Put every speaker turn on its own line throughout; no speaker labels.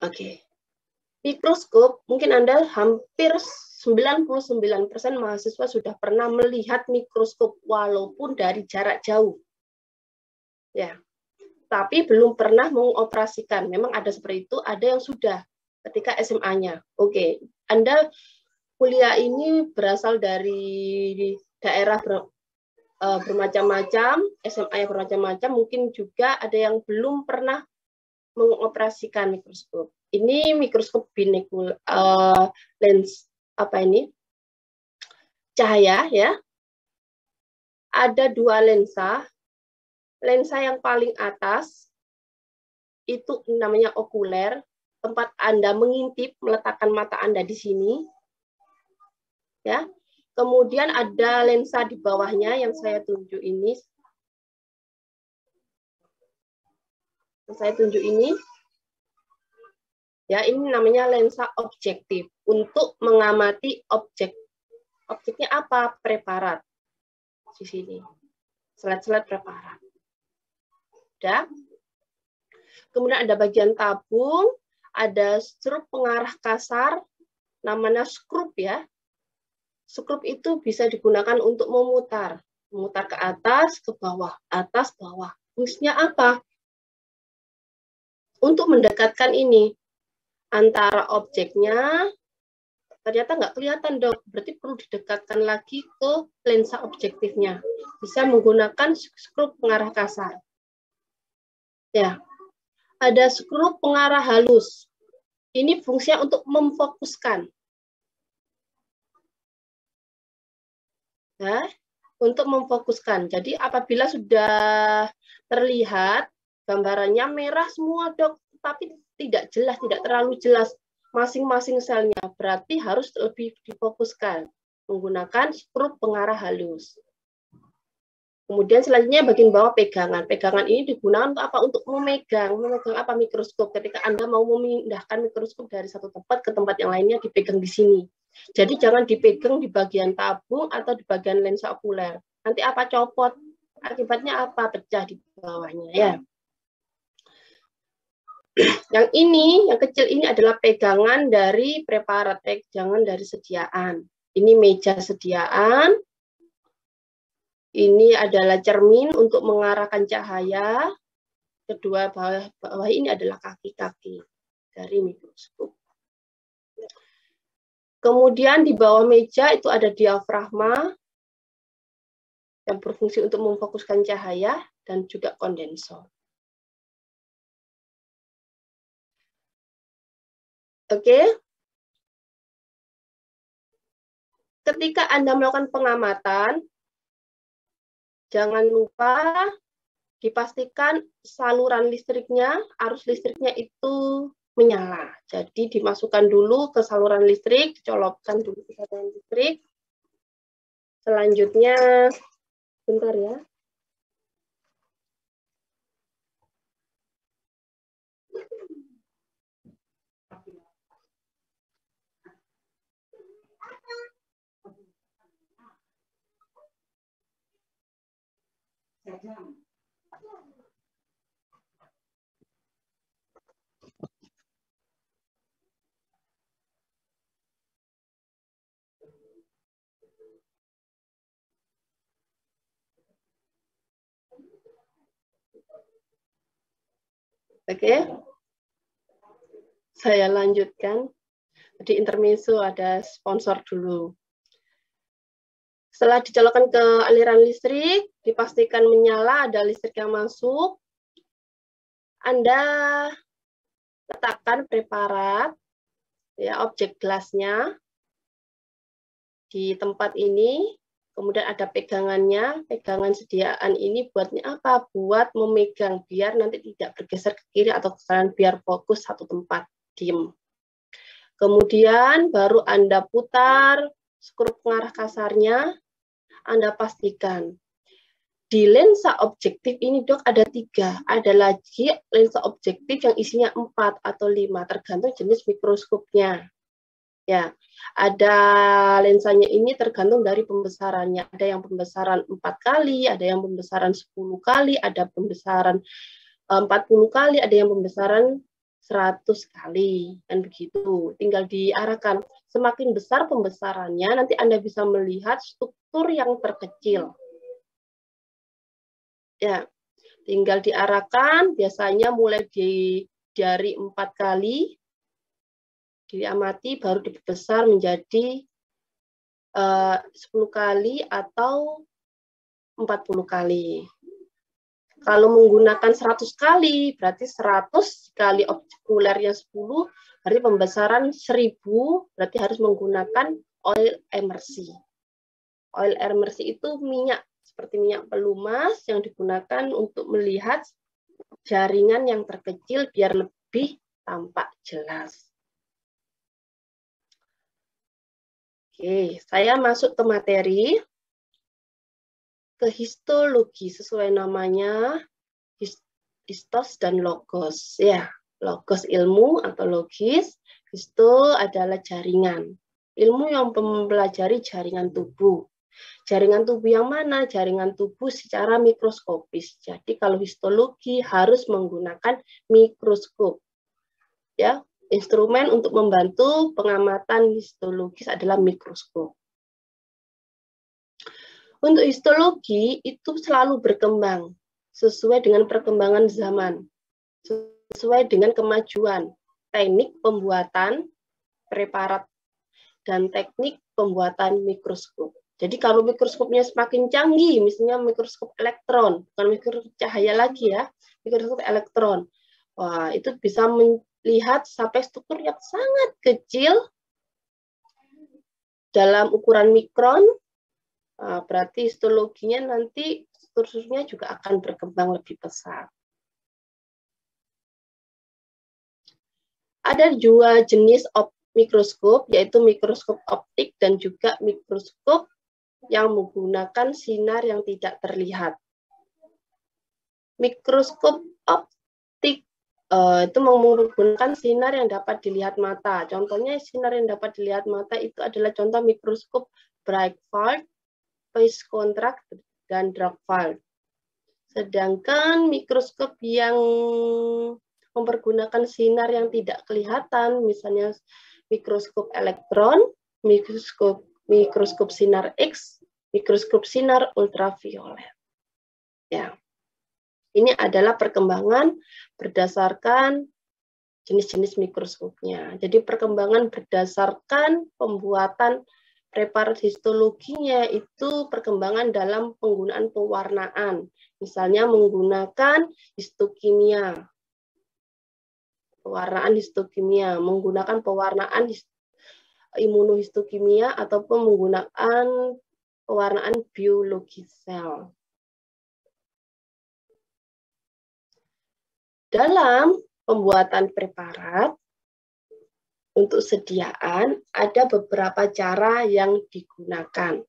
Oke. Mikroskop, mungkin Anda hampir 99% mahasiswa sudah pernah melihat mikroskop walaupun dari jarak jauh. Ya. Tapi belum pernah mengoperasikan. Memang ada seperti itu, ada yang sudah ketika SMA-nya. Oke. Anda kuliah ini berasal dari daerah bermacam-macam, SMA yang bermacam-macam, mungkin juga ada yang belum pernah mengoperasikan mikroskop. Ini mikroskop binekul lens apa ini? Cahaya ya. Ada dua lensa. Lensa yang paling atas itu namanya okuler, tempat Anda mengintip, meletakkan mata Anda di sini. Ya. Kemudian ada lensa di bawahnya yang saya tunjuk ini. Yang saya tunjuk ini. Ya, ini namanya lensa objektif untuk mengamati objek. Objeknya apa? Preparat. Di sini. Selat-selat preparat. Udah. Kemudian ada bagian tabung, ada skrup pengarah kasar, namanya skrup ya. Skrup itu bisa digunakan untuk memutar. Memutar ke atas, ke bawah. Atas, bawah. Fungsinya apa? Untuk mendekatkan ini. Antara objeknya, ternyata nggak kelihatan dok, berarti perlu didekatkan lagi ke lensa objektifnya. Bisa menggunakan skrup pengarah kasar. Ya, ada skrup pengarah halus. Ini fungsinya untuk memfokuskan. Ya, untuk memfokuskan. Jadi apabila sudah terlihat gambarannya merah semua dok, tapi tidak jelas, tidak terlalu jelas masing-masing selnya, berarti harus lebih difokuskan menggunakan skrup pengarah halus. Kemudian selanjutnya bagian bawah pegangan. Pegangan ini digunakan untuk apa? Untuk memegang apa mikroskop. Ketika Anda mau memindahkan mikroskop dari satu tempat ke tempat yang lainnya, dipegang di sini. Jadi jangan dipegang di bagian tabung atau di bagian lensa okuler. Nanti apa? Copot. Akibatnya apa? Pecah di bawahnya ya. Yang ini, yang kecil ini adalah pegangan dari preparat, pegangan dari sediaan. Ini meja sediaan. Ini adalah cermin untuk mengarahkan cahaya. Kedua bawah ini adalah kaki-kaki dari mikroskop. Kemudian di bawah meja itu ada diafragma yang berfungsi untuk memfokuskan cahaya dan juga kondensor. Oke. Ketika Anda melakukan pengamatan, jangan lupa dipastikan saluran listriknya, arus listriknya itu menyala. Jadi dimasukkan dulu ke saluran listrik, dicolokkan dulu ke saluran listrik. Selanjutnya, bentar ya. Oke, saya lanjutkan. Di intermezzo ada sponsor dulu. Setelah dicolokkan ke aliran listrik, dipastikan menyala, ada listrik yang masuk. Anda letakkan preparat, ya, objek gelasnya di tempat ini. Kemudian ada pegangannya, pegangan sediaan ini buatnya apa? Buat memegang, biar nanti tidak bergeser ke kiri atau ke kanan, biar fokus satu tempat, diem. Kemudian baru Anda putar skrup pengarah kasarnya, Anda pastikan. Di lensa objektif ini dok ada 3, ada lagi lensa objektif yang isinya 4 atau 5, tergantung jenis mikroskopnya. Ya, ada lensanya ini tergantung dari pembesarannya. Ada yang pembesaran 4 kali, ada yang pembesaran 10 kali, ada pembesaran 40 kali, ada yang pembesaran 100 kali, kan begitu. Tinggal diarahkan. Semakin besar pembesarannya, nanti Anda bisa melihat struktur yang terkecil. Ya, tinggal diarahkan, biasanya mulai dari 4 kali, diamati, baru dibesar menjadi 10 kali atau 40 kali. Kalau menggunakan 100 kali, berarti 100 kali objek kulernya 10, berarti pembesaran 1000, berarti harus menggunakan oil emersi. Oil emersi itu minyak, seperti minyak pelumas yang digunakan untuk melihat jaringan yang terkecil biar lebih tampak jelas. Oke, saya masuk ke materi. Ke histologi, sesuai namanya, histos dan logos. Ya, logos ilmu atau logis, histo adalah jaringan. Ilmu yang mempelajari jaringan tubuh. Jaringan tubuh yang mana? Jaringan tubuh secara mikroskopis. Jadi kalau histologi harus menggunakan mikroskop. Ya, instrumen untuk membantu pengamatan histologis adalah mikroskop. Untuk histologi itu selalu berkembang sesuai dengan perkembangan zaman, sesuai dengan kemajuan teknik pembuatan preparat dan teknik pembuatan mikroskop. Jadi kalau mikroskopnya semakin canggih, misalnya mikroskop elektron, bukan mikroskop cahaya lagi ya, mikroskop elektron, wah itu bisa melihat sampai struktur yang sangat kecil dalam ukuran mikron. Berarti histologinya nanti strukturnya juga akan berkembang lebih besar. Ada dua jenis mikroskop, yaitu mikroskop optik dan juga mikroskop yang menggunakan sinar yang tidak terlihat. Mikroskop optik itu menggunakan sinar yang dapat dilihat mata. Contohnya sinar yang dapat dilihat mata itu adalah contoh mikroskop bright field, phase contrast, dan dark field. Sedangkan mikroskop yang mempergunakan sinar yang tidak kelihatan, misalnya mikroskop elektron, mikroskop sinar X, mikroskop sinar ultraviolet. Ya. Ini adalah perkembangan berdasarkan jenis-jenis mikroskopnya. Jadi perkembangan berdasarkan pembuatan preparat histologinya itu perkembangan dalam penggunaan pewarnaan. Misalnya menggunakan histokimia. Pewarnaan histokimia, menggunakan pewarnaan imunohistokimia ataupun menggunakan pewarnaan biologi sel. Dalam pembuatan preparat, untuk sediaan, ada beberapa cara yang digunakan.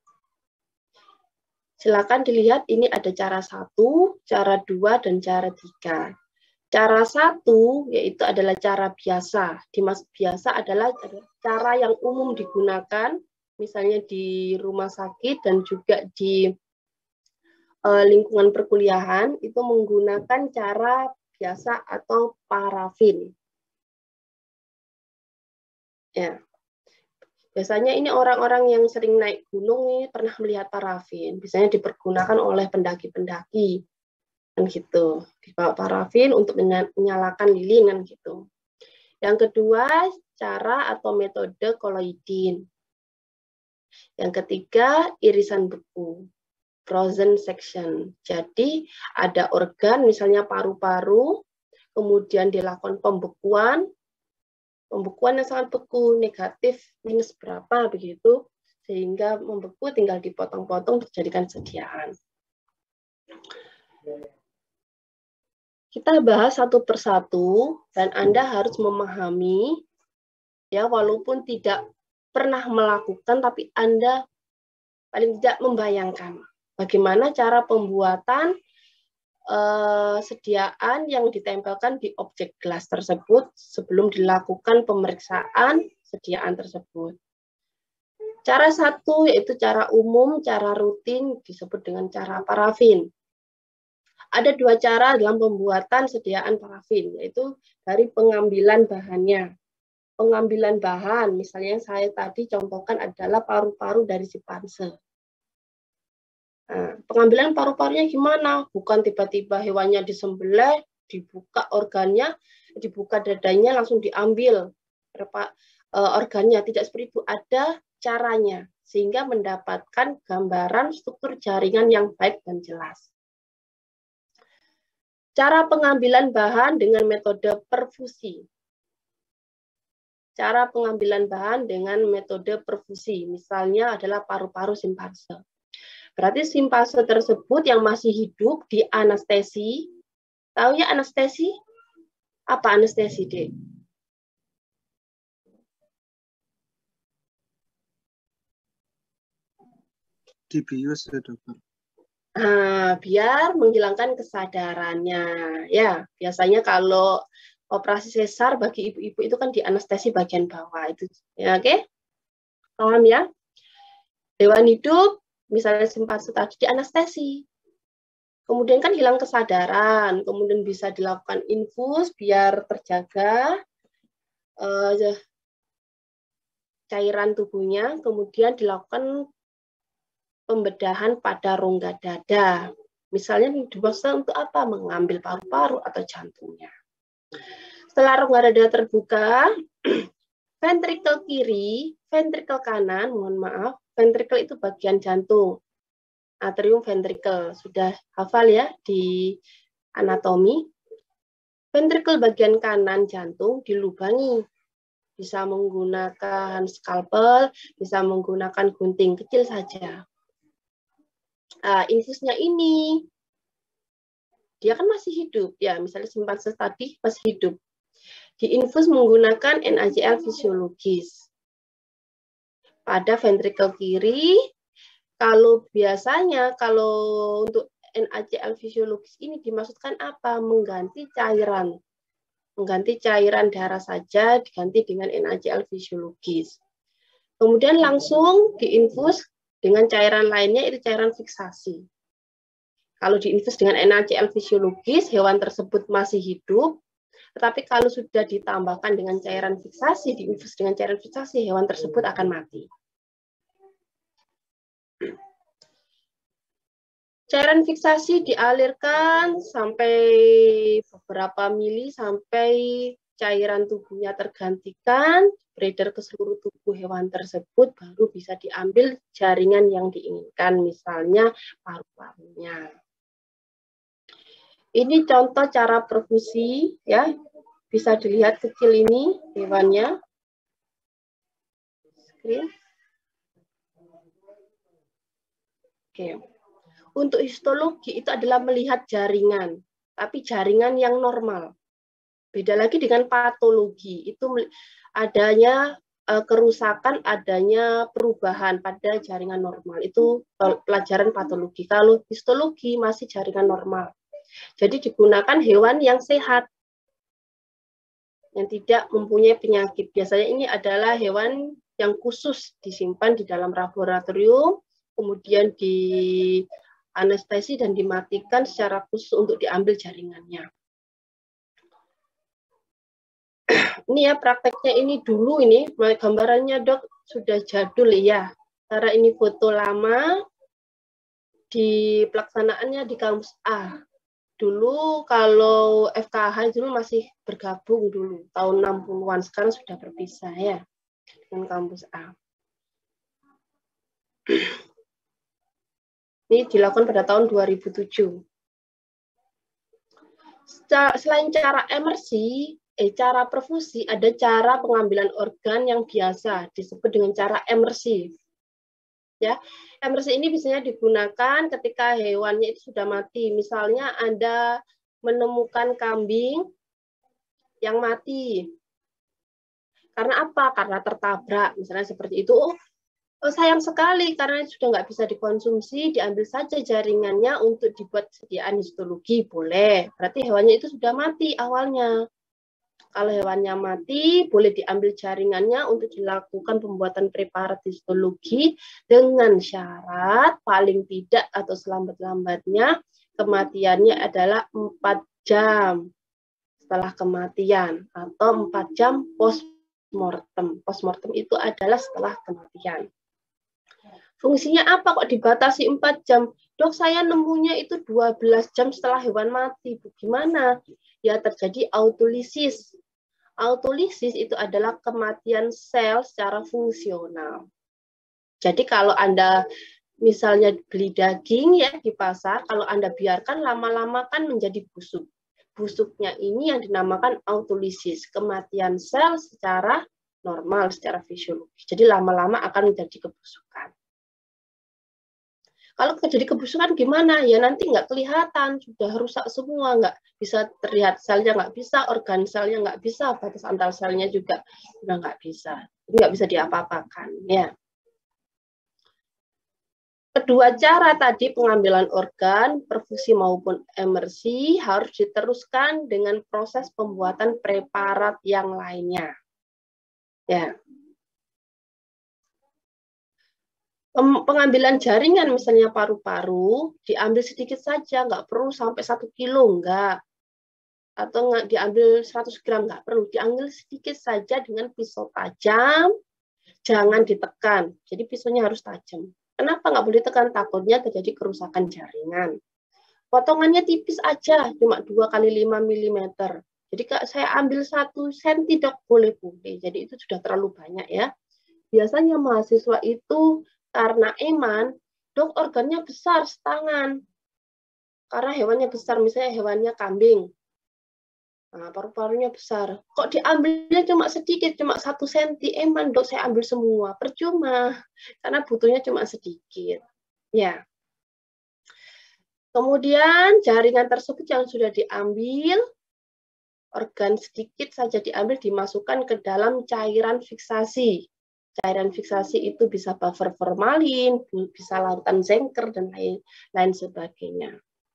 Silakan dilihat, ini ada cara 1, cara 2, dan cara 3. Cara 1 yaitu adalah cara biasa. Dimaksud biasa adalah cara yang umum digunakan, misalnya di rumah sakit dan juga di lingkungan perkuliahan, itu menggunakan cara biasa atau parafin. Ya, biasanya ini orang-orang yang sering naik gunung ini pernah melihat parafin. Biasanya dipergunakan oleh pendaki-pendaki, kan gitu. Dibawa parafin untuk menyalakan lilin, kan gitu. Yang kedua, cara atau metode koloidin. Yang ketiga, irisan beku, frozen section. Jadi ada organ, misalnya paru-paru, kemudian dilakukan pembekuan yang sangat beku, negatif minus berapa begitu, sehingga membeku tinggal dipotong-potong dijadikan sediaan. Kita bahas satu persatu dan Anda harus memahami, ya walaupun tidak pernah melakukan, tapi Anda paling tidak membayangkan bagaimana cara pembuatan sediaan yang ditempelkan di objek gelas tersebut sebelum dilakukan pemeriksaan sediaan tersebut. Cara 1 yaitu cara umum, cara rutin disebut dengan cara parafin. Ada dua cara dalam pembuatan sediaan parafin, yaitu dari pengambilan bahannya. Pengambilan bahan, misalnya yang saya tadi contohkan adalah paru-paru dari simpanse. Nah, pengambilan paru-parunya gimana? Bukan tiba-tiba hewannya disembelih, dibuka organnya, dibuka dadanya, langsung diambil organnya. Tidak seperti itu, ada caranya, sehingga mendapatkan gambaran struktur jaringan yang baik dan jelas. Cara pengambilan bahan dengan metode perfusi. Cara pengambilan bahan dengan metode perfusi, misalnya adalah paru-paru simpanse. Berarti simpanse tersebut yang masih hidup di anestesi. Tahu ya anestesi? Apa anestesi, Dek?
Dibius ya, Dokter.
Biar menghilangkan kesadarannya. Ya, biasanya kalau operasi sesar bagi ibu-ibu itu kan di anestesi bagian bawah itu. Ya, oke? Paham ya? Hewan hidup, misalnya simpanse tadi di anestesi. Kemudian kan hilang kesadaran, kemudian bisa dilakukan infus biar terjaga cairan tubuhnya, kemudian dilakukan pembedahan pada rongga dada. Misalnya dimaksud untuk apa? Mengambil paru-paru atau jantungnya. Setelah rongga dada terbuka, ventrikel kiri, ventrikel kanan, mohon maaf, ventrikel itu bagian jantung. Atrium ventrikel, sudah hafal ya di anatomi. Ventrikel bagian kanan jantung dilubangi. Bisa menggunakan skalpel, bisa menggunakan gunting kecil saja. Infusnya ini, dia kan masih hidup, ya misalnya simpanse tadi masih hidup. Diinfus menggunakan NaCl fisiologis. Pada ventrikel kiri, kalau biasanya kalau untuk NaCl fisiologis ini dimaksudkan apa? Mengganti cairan. Mengganti cairan darah saja diganti dengan NaCl fisiologis. Kemudian langsung diinfus dengan cairan lainnya, itu cairan fiksasi. Kalau diinfus dengan NaCl fisiologis, hewan tersebut masih hidup. Tetapi kalau sudah ditambahkan dengan cairan fiksasi, diinfus dengan cairan fiksasi, hewan tersebut akan mati. Cairan fiksasi dialirkan sampai beberapa mili sampai cairan tubuhnya tergantikan, beredar ke seluruh tubuh hewan tersebut, baru bisa diambil jaringan yang diinginkan, misalnya paru-parunya. Ini contoh cara perfusi, ya, bisa dilihat kecil ini hewannya. Oke. Untuk histologi itu adalah melihat jaringan, tapi jaringan yang normal. Beda lagi dengan patologi, itu adanya kerusakan, adanya perubahan pada jaringan normal. Itu pelajaran patologi. Kalau histologi masih jaringan normal. Jadi digunakan hewan yang sehat, yang tidak mempunyai penyakit. Biasanya ini adalah hewan yang khusus disimpan di dalam laboratorium, kemudian di anestesi dan dimatikan secara khusus untuk diambil jaringannya. Ini ya prakteknya ini dulu ini, gambarannya Dok sudah jadul ya. Karena ini foto lama, di pelaksanaannya di kampus A. Dulu kalau FKH dulu masih bergabung dulu, tahun 60-an, sekarang sudah berpisah ya dengan kampus A. Ini dilakukan pada tahun 2007. Selain cara emersi, cara perfusi, ada cara pengambilan organ yang biasa disebut dengan cara emersif. Ya, emersi ini biasanya digunakan ketika hewannya itu sudah mati. Misalnya Anda menemukan kambing yang mati. Karena apa? Karena tertabrak, misalnya seperti itu. Oh, sayang sekali karena sudah nggak bisa dikonsumsi, diambil saja jaringannya untuk dibuat sediaan histologi, boleh. Berarti hewannya itu sudah mati awalnya. Kalau hewannya mati, boleh diambil jaringannya untuk dilakukan pembuatan preparat histologi dengan syarat paling tidak atau selambat-lambatnya kematiannya adalah 4 jam setelah kematian atau 4 jam postmortem. Postmortem itu adalah setelah kematian. Fungsinya apa kok dibatasi 4 jam? Dok, saya nemunya itu 12 jam setelah hewan mati. Gimana? Ya terjadi autolisis. Autolisis itu adalah kematian sel secara fungsional. Jadi kalau Anda misalnya beli daging ya di pasar, kalau Anda biarkan lama-lama kan menjadi busuk. Busuknya ini yang dinamakan autolisis, kematian sel secara normal, secara fisiologis. Jadi lama-lama akan menjadi kebusukan. Kalau terjadi kebusukan gimana? Ya nanti nggak kelihatan, sudah rusak semua, nggak bisa terlihat selnya, nggak bisa, organ selnya nggak bisa, batas antar selnya juga sudah nggak bisa. Nggak bisa diapa-apakan. Ya. Kedua cara tadi pengambilan organ, perfusi maupun emersi harus diteruskan dengan proses pembuatan preparat yang lainnya. Ya. Pengambilan jaringan misalnya paru-paru diambil sedikit saja, nggak perlu sampai 1 kilo, enggak. Atau nggak diambil 100 gram, nggak perlu. Diambil sedikit saja dengan pisau tajam, jangan ditekan. Jadi pisaunya harus tajam. Kenapa nggak boleh tekan? Takutnya terjadi kerusakan jaringan. Potongannya tipis aja, cuma 2 kali 5 mm. Jadi Kak, saya ambil 1 cm, Dok, boleh-boleh. Jadi itu sudah terlalu banyak ya. Biasanya mahasiswa itu karena eman, Dok, organnya besar setangan. Karena hewannya besar, misalnya hewannya kambing. Nah, paru-parunya besar. Kok diambilnya cuma sedikit, cuma 1 cm, eman, Dok, saya ambil semua. Percuma, karena butuhnya cuma sedikit. Ya. Kemudian jaringan tersebut yang sudah diambil, organ sedikit saja diambil, dimasukkan ke dalam cairan fiksasi. Cairan fiksasi itu bisa buffer formalin, bisa larutan zenker, dan lain sebagainya.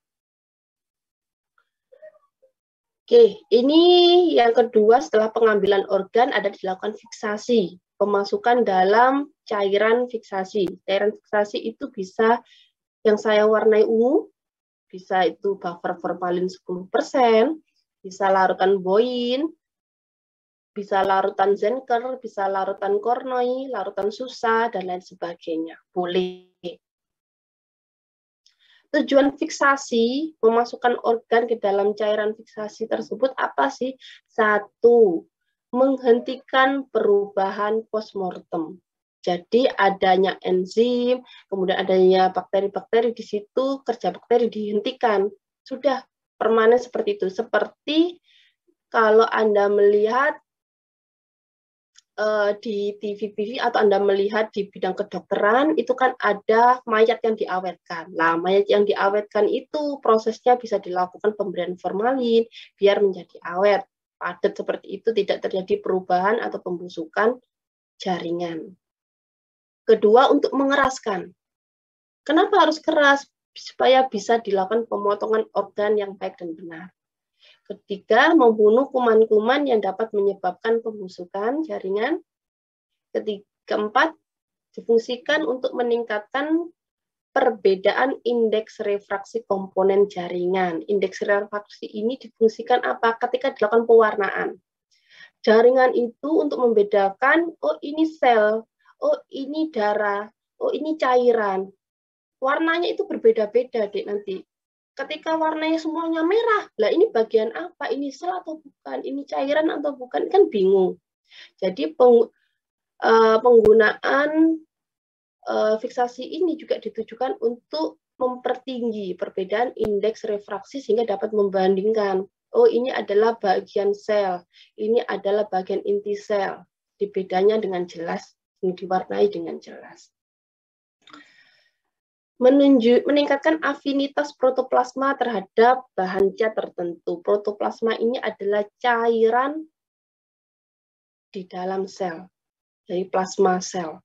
Oke, ini yang kedua setelah pengambilan organ ada dilakukan fiksasi, pemasukan dalam cairan fiksasi. Cairan fiksasi itu bisa yang saya warnai ungu, bisa itu buffer formalin 10%, bisa larutan boin, bisa larutan zenker, bisa larutan kornoi, larutan susa, dan lain sebagainya. Boleh. Tujuan fiksasi, memasukkan organ ke dalam cairan fiksasi tersebut apa sih? 1, menghentikan perubahan postmortem. Jadi adanya enzim, kemudian adanya bakteri-bakteri di situ, kerja bakteri dihentikan. Sudah permanen seperti itu. Seperti kalau Anda melihat di TV atau Anda melihat di bidang kedokteran, itu kan ada mayat yang diawetkan. Nah, mayat yang diawetkan itu prosesnya bisa dilakukan pemberian formalin biar menjadi awet, padat seperti itu, tidak terjadi perubahan atau pembusukan jaringan. Kedua, untuk mengeraskan. Kenapa harus keras? Supaya bisa dilakukan pemotongan organ yang baik dan benar. Ketiga, membunuh kuman-kuman yang dapat menyebabkan pembusukan jaringan. Keempat, difungsikan untuk meningkatkan perbedaan indeks refraksi komponen jaringan. Indeks refraksi ini difungsikan apa? Ketika dilakukan pewarnaan. Jaringan itu untuk membedakan, oh ini sel, oh ini darah, oh ini cairan. Warnanya itu berbeda-beda, Dek, nanti. Ketika warnanya semuanya merah, lah ini bagian apa? Ini sel atau bukan? Ini cairan atau bukan? Kan bingung. Jadi penggunaan fiksasi ini juga ditujukan untuk mempertinggi perbedaan indeks refraksi sehingga dapat membandingkan. Oh, ini adalah bagian sel, ini adalah bagian inti sel. Bedanya dengan jelas, diwarnai dengan jelas. Meningkatkan afinitas protoplasma terhadap bahan cat tertentu. Protoplasma ini adalah cairan di dalam sel, dari plasma sel.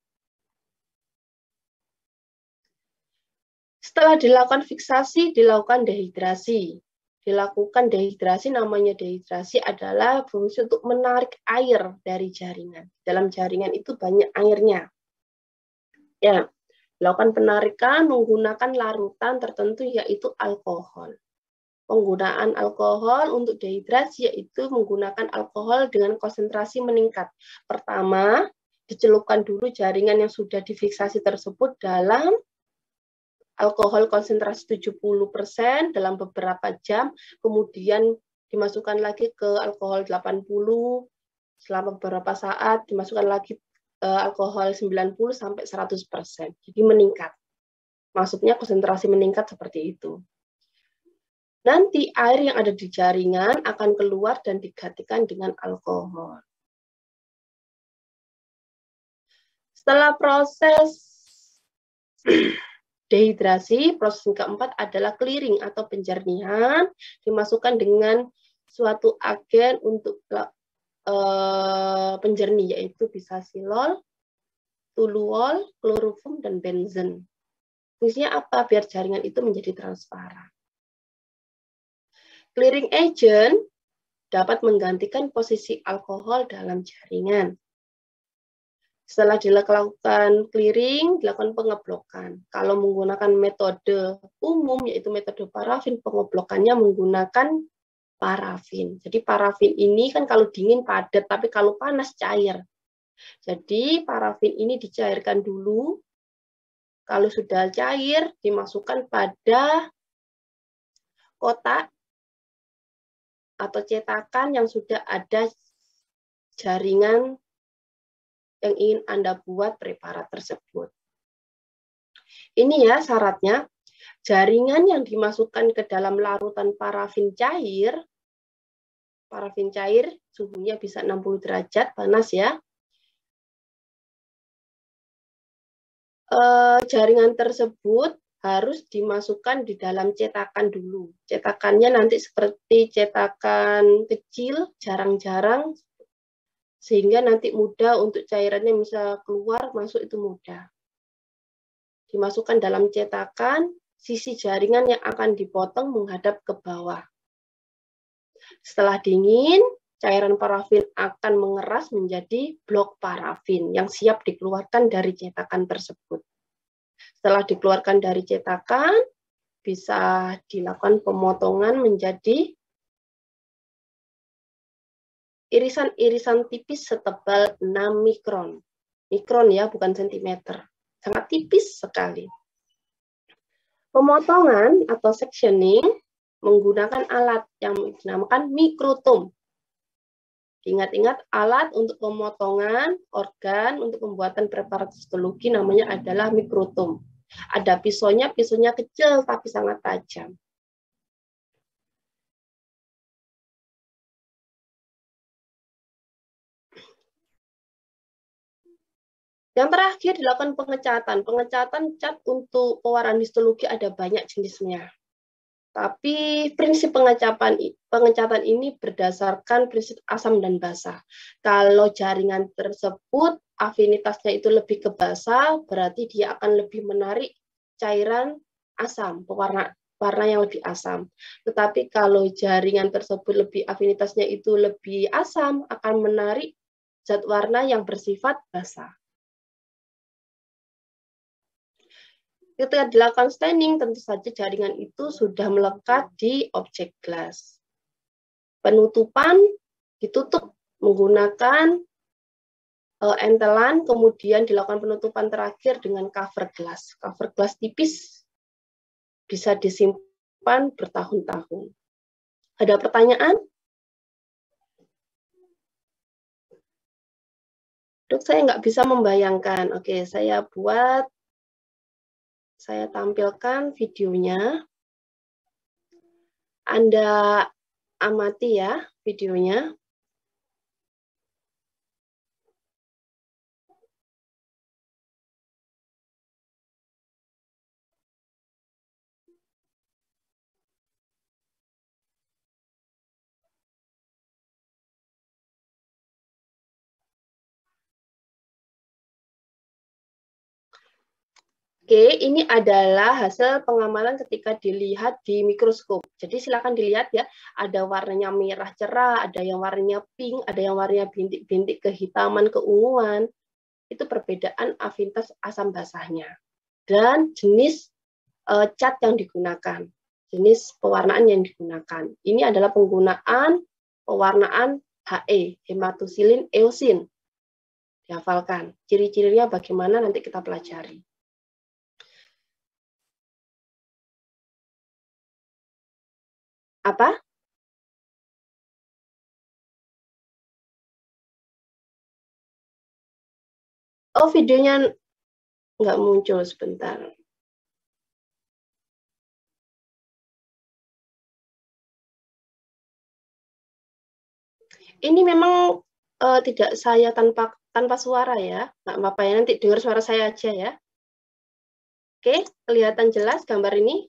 Setelah dilakukan fiksasi, dilakukan dehidrasi. Dilakukan dehidrasi, namanya dehidrasi adalah fungsi untuk menarik air dari jaringan. Dalam jaringan itu banyak airnya. Ya. Dilakukan penarikan menggunakan larutan tertentu yaitu alkohol. Penggunaan alkohol untuk dehidrasi yaitu menggunakan alkohol dengan konsentrasi meningkat. Pertama, dicelupkan dulu jaringan yang sudah difiksasi tersebut dalam alkohol konsentrasi 70% dalam beberapa jam, kemudian dimasukkan lagi ke alkohol 80 selama beberapa saat, dimasukkan lagi alkohol 90 sampai 100%. Jadi meningkat. Maksudnya konsentrasi meningkat seperti itu. Nanti air yang ada di jaringan akan keluar dan digantikan dengan alkohol. Setelah proses dehidrasi, proses yang keempat adalah clearing atau penjernihan, dimasukkan dengan suatu agen untuk penjernih, yaitu bisa silol, toluol, kloroform, dan benzen. Fungsinya apa? Biar jaringan itu menjadi transparan. Clearing agent dapat menggantikan posisi alkohol dalam jaringan. Setelah dilakukan clearing, dilakukan pengeblokan. Kalau menggunakan metode umum, yaitu metode parafin, pengeblokannya menggunakan parafin. Jadi parafin ini kan kalau dingin padat, tapi kalau panas cair. Jadi parafin ini dicairkan dulu. Kalau sudah cair, dimasukkan pada kotak atau cetakan yang sudah ada jaringan yang ingin Anda buat preparat tersebut. Ini ya syaratnya, jaringan yang dimasukkan ke dalam larutan parafin cair suhunya bisa 60 derajat panas ya. Jaringan tersebut harus dimasukkan di dalam cetakan dulu. Cetakannya nanti seperti cetakan kecil, jarang-jarang, sehingga nanti mudah untuk cairannya bisa keluar, masuk itu mudah. Dimasukkan dalam cetakan, sisi jaringan yang akan dipotong menghadap ke bawah. Setelah dingin, cairan parafin akan mengeras menjadi blok parafin yang siap dikeluarkan dari cetakan tersebut. Setelah dikeluarkan dari cetakan, bisa dilakukan pemotongan menjadi irisan-irisan tipis setebal 6 mikron. Mikron ya, bukan sentimeter. Sangat tipis sekali. Pemotongan atau sectioning menggunakan alat yang dinamakan mikrotom. Ingat-ingat, alat untuk pemotongan organ untuk pembuatan preparat histologi namanya adalah mikrotom. Ada pisaunya kecil tapi sangat tajam. Yang terakhir dilakukan pengecatan. Pengecatan cat untuk pewarnaan histologi ada banyak jenisnya. Tapi prinsip pengecatan ini berdasarkan prinsip asam dan basa. Kalau jaringan tersebut afinitasnya itu lebih ke basa, berarti dia akan lebih menarik cairan asam, warna yang lebih asam. Tetapi kalau jaringan tersebut afinitasnya itu lebih asam, akan menarik zat warna yang bersifat basa. Ketika dilakukan staining, tentu saja jaringan itu sudah melekat di objek gelas. Penutupan ditutup menggunakan entelan, kemudian dilakukan penutupan terakhir dengan cover gelas. Cover gelas tipis bisa disimpan bertahun-tahun. Ada pertanyaan? Dok, saya nggak bisa membayangkan. Oke, saya tampilkan videonya. Anda amati ya videonya. Oke, ini adalah hasil pengamalan ketika dilihat di mikroskop. Jadi silakan dilihat ya, ada warnanya merah cerah, ada yang warnanya pink, ada yang warnanya bintik-bintik kehitaman, keunguan. Itu perbedaan afinitas asam basahnya. dan jenis cat yang digunakan, jenis pewarnaan yang digunakan. Ini adalah penggunaan pewarnaan HE, hematosilin eosin. Dihafalkan. Ciri-cirinya bagaimana nanti kita pelajari. Apa? Oh, videonya nggak muncul, sebentar. Ini memang tidak saya tanpa suara ya, nggak apa-apa ya, nanti dengar suara saya aja ya. Oke, kelihatan jelas gambar ini?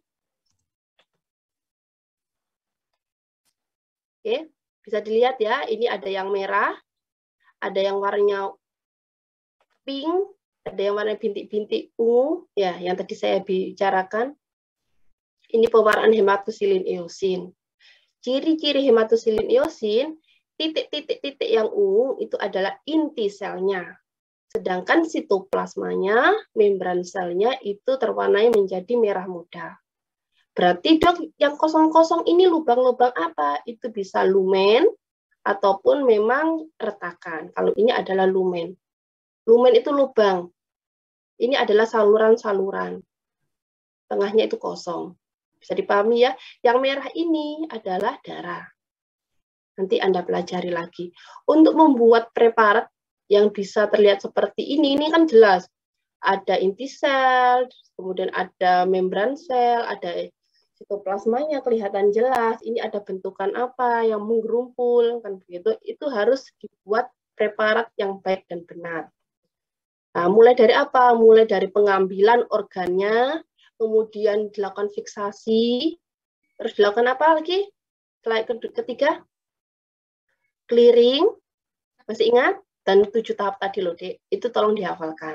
Oke, bisa dilihat ya, ini ada yang merah, ada yang warnanya pink, ada yang warna bintik-bintik ungu, ya, yang tadi saya bicarakan. Ini pewarnaan hematosilin eosin. Ciri-ciri hematosilin eosin, titik-titik-titik yang ungu itu adalah inti selnya. Sedangkan sitoplasmanya, membran selnya itu terwarnai menjadi merah muda. Berarti dok, yang kosong-kosong ini lubang-lubang apa? Itu bisa lumen ataupun memang retakan. Kalau ini adalah lumen. Lumen itu lubang. Ini adalah saluran-saluran. Tengahnya itu kosong. Bisa dipahami ya? Yang merah ini adalah darah. Nanti Anda pelajari lagi. Untuk membuat preparat yang bisa terlihat seperti ini kan jelas. Ada inti sel, kemudian ada membran sel, ada sitoplasmanya kelihatan jelas. Ini ada bentukan apa yang menggerumpul, kan begitu. Itu harus dibuat preparat yang baik dan benar. Nah, mulai dari apa? Mulai dari pengambilan organnya, kemudian dilakukan fiksasi, terus dilakukan apa lagi? Slide ketiga, clearing, masih ingat? Dan 7 tahap tadi loh, Dek. Itu tolong dihafalkan.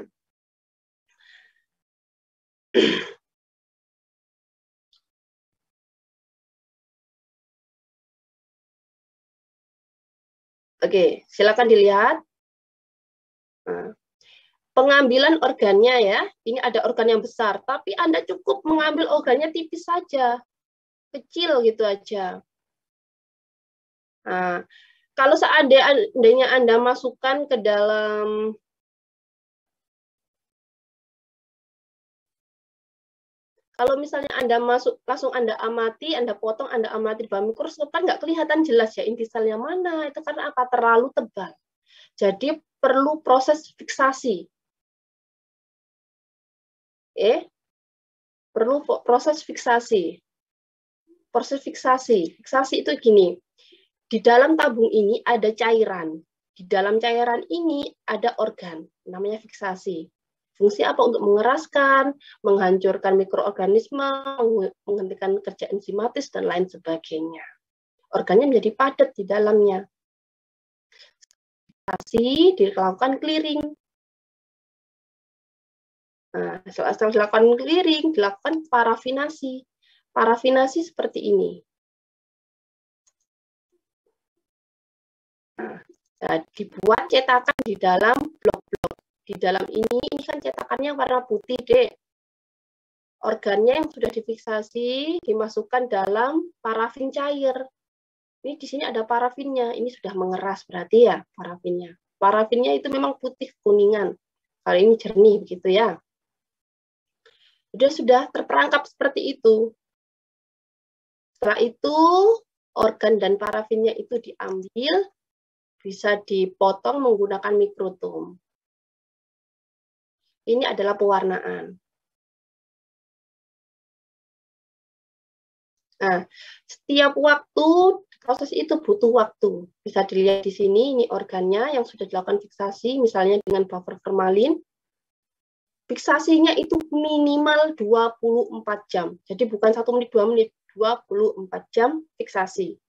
Oke, silakan dilihat. Nah, pengambilan organnya ya, ini ada organ yang besar, tapi Anda cukup mengambil organnya tipis saja, kecil gitu aja. Nah, kalau seandainya Anda masukkan ke dalam kalau misalnya Anda masuk, langsung Anda amati, Anda potong, Anda amati di bawah mikroskop, kan nggak kelihatan jelas ya inti selnya mana, itu karena apa? Terlalu tebal. Jadi perlu proses fiksasi. Perlu proses fiksasi. Proses fiksasi. Fiksasi itu gini, di dalam tabung ini ada cairan. Di dalam cairan ini ada organ, namanya fiksasi. Fungsi apa? Untuk mengeraskan, menghancurkan mikroorganisme, menghentikan kerja enzimatis, dan lain sebagainya. Organnya menjadi padat di dalamnya. Fiksasi dilakukan clearing. Nah, setelah dilakukan clearing, dilakukan parafinasi. Parafinasi seperti ini. Nah, dibuat cetakan di dalam blok-blok. Di dalam ini kan cetakannya warna putih, Dek. Organnya yang sudah difiksasi dimasukkan dalam parafin cair. Ini di sini ada parafinnya. Ini sudah mengeras berarti ya parafinnya. Parafinnya itu memang putih kuningan. Kalau ini jernih begitu ya. Sudah terperangkap seperti itu. Setelah itu organ dan parafinnya itu diambil, bisa dipotong menggunakan mikrotom. Ini adalah pewarnaan. Nah, setiap waktu proses itu butuh waktu. Bisa dilihat di sini, ini organnya yang sudah dilakukan fiksasi, misalnya dengan buffer formalin. Fiksasinya itu minimal 24 jam. Jadi bukan 1 menit, 2 menit, 24 jam fiksasi.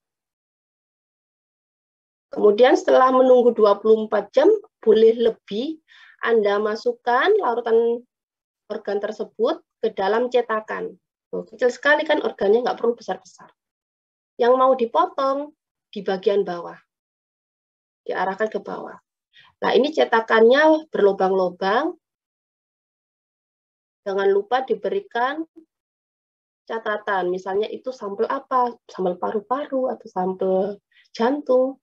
Kemudian setelah menunggu 24 jam, boleh lebih, Anda masukkan larutan organ tersebut ke dalam cetakan. Kecil sekali kan organnya, nggak perlu besar-besar. Yang mau dipotong di bagian bawah. Diarahkan ke bawah. Nah, ini cetakannya berlubang-lubang. Jangan lupa diberikan catatan, misalnya itu sampel apa, sampel paru-paru atau sampel jantung.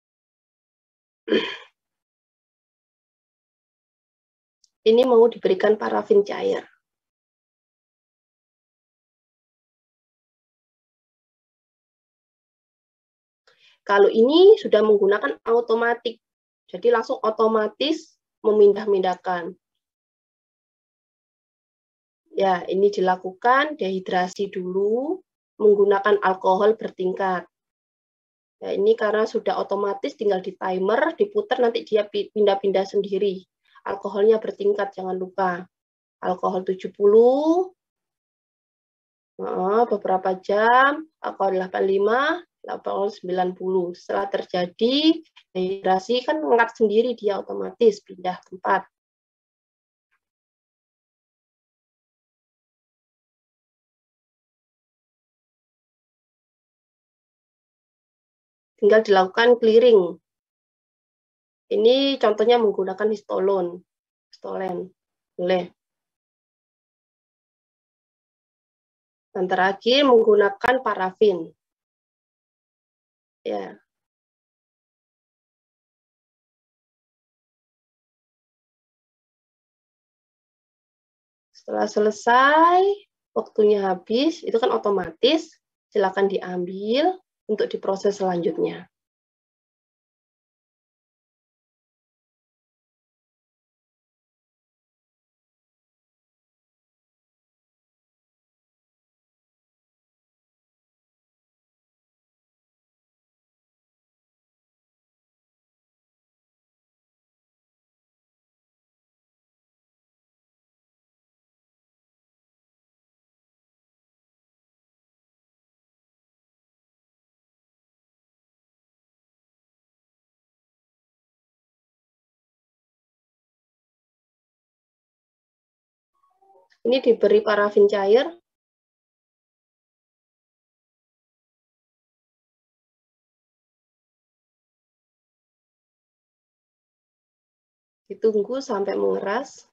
Ini mau diberikan parafin cair. Kalau ini sudah menggunakan automatik, jadi langsung otomatis memindah-mindahkan. Ya, ini dilakukan dehidrasi dulu menggunakan alkohol bertingkat. Ya, ini karena sudah otomatis tinggal di timer, diputar nanti dia pindah-pindah sendiri. Alkoholnya bertingkat, jangan lupa. Alkohol 70, beberapa jam, alkohol 85, alkohol 90. Setelah terjadi dehidrasi kan mengangkat sendiri dia otomatis pindah tempat. Tinggal dilakukan clearing. Ini contohnya menggunakan histolen. Boleh. Dan terakhir menggunakan parafin. Ya. Setelah selesai, waktunya habis, itu kan otomatis, silakan diambil untuk diproses selanjutnya. Ini diberi parafin cair. Ditunggu sampai mengeras.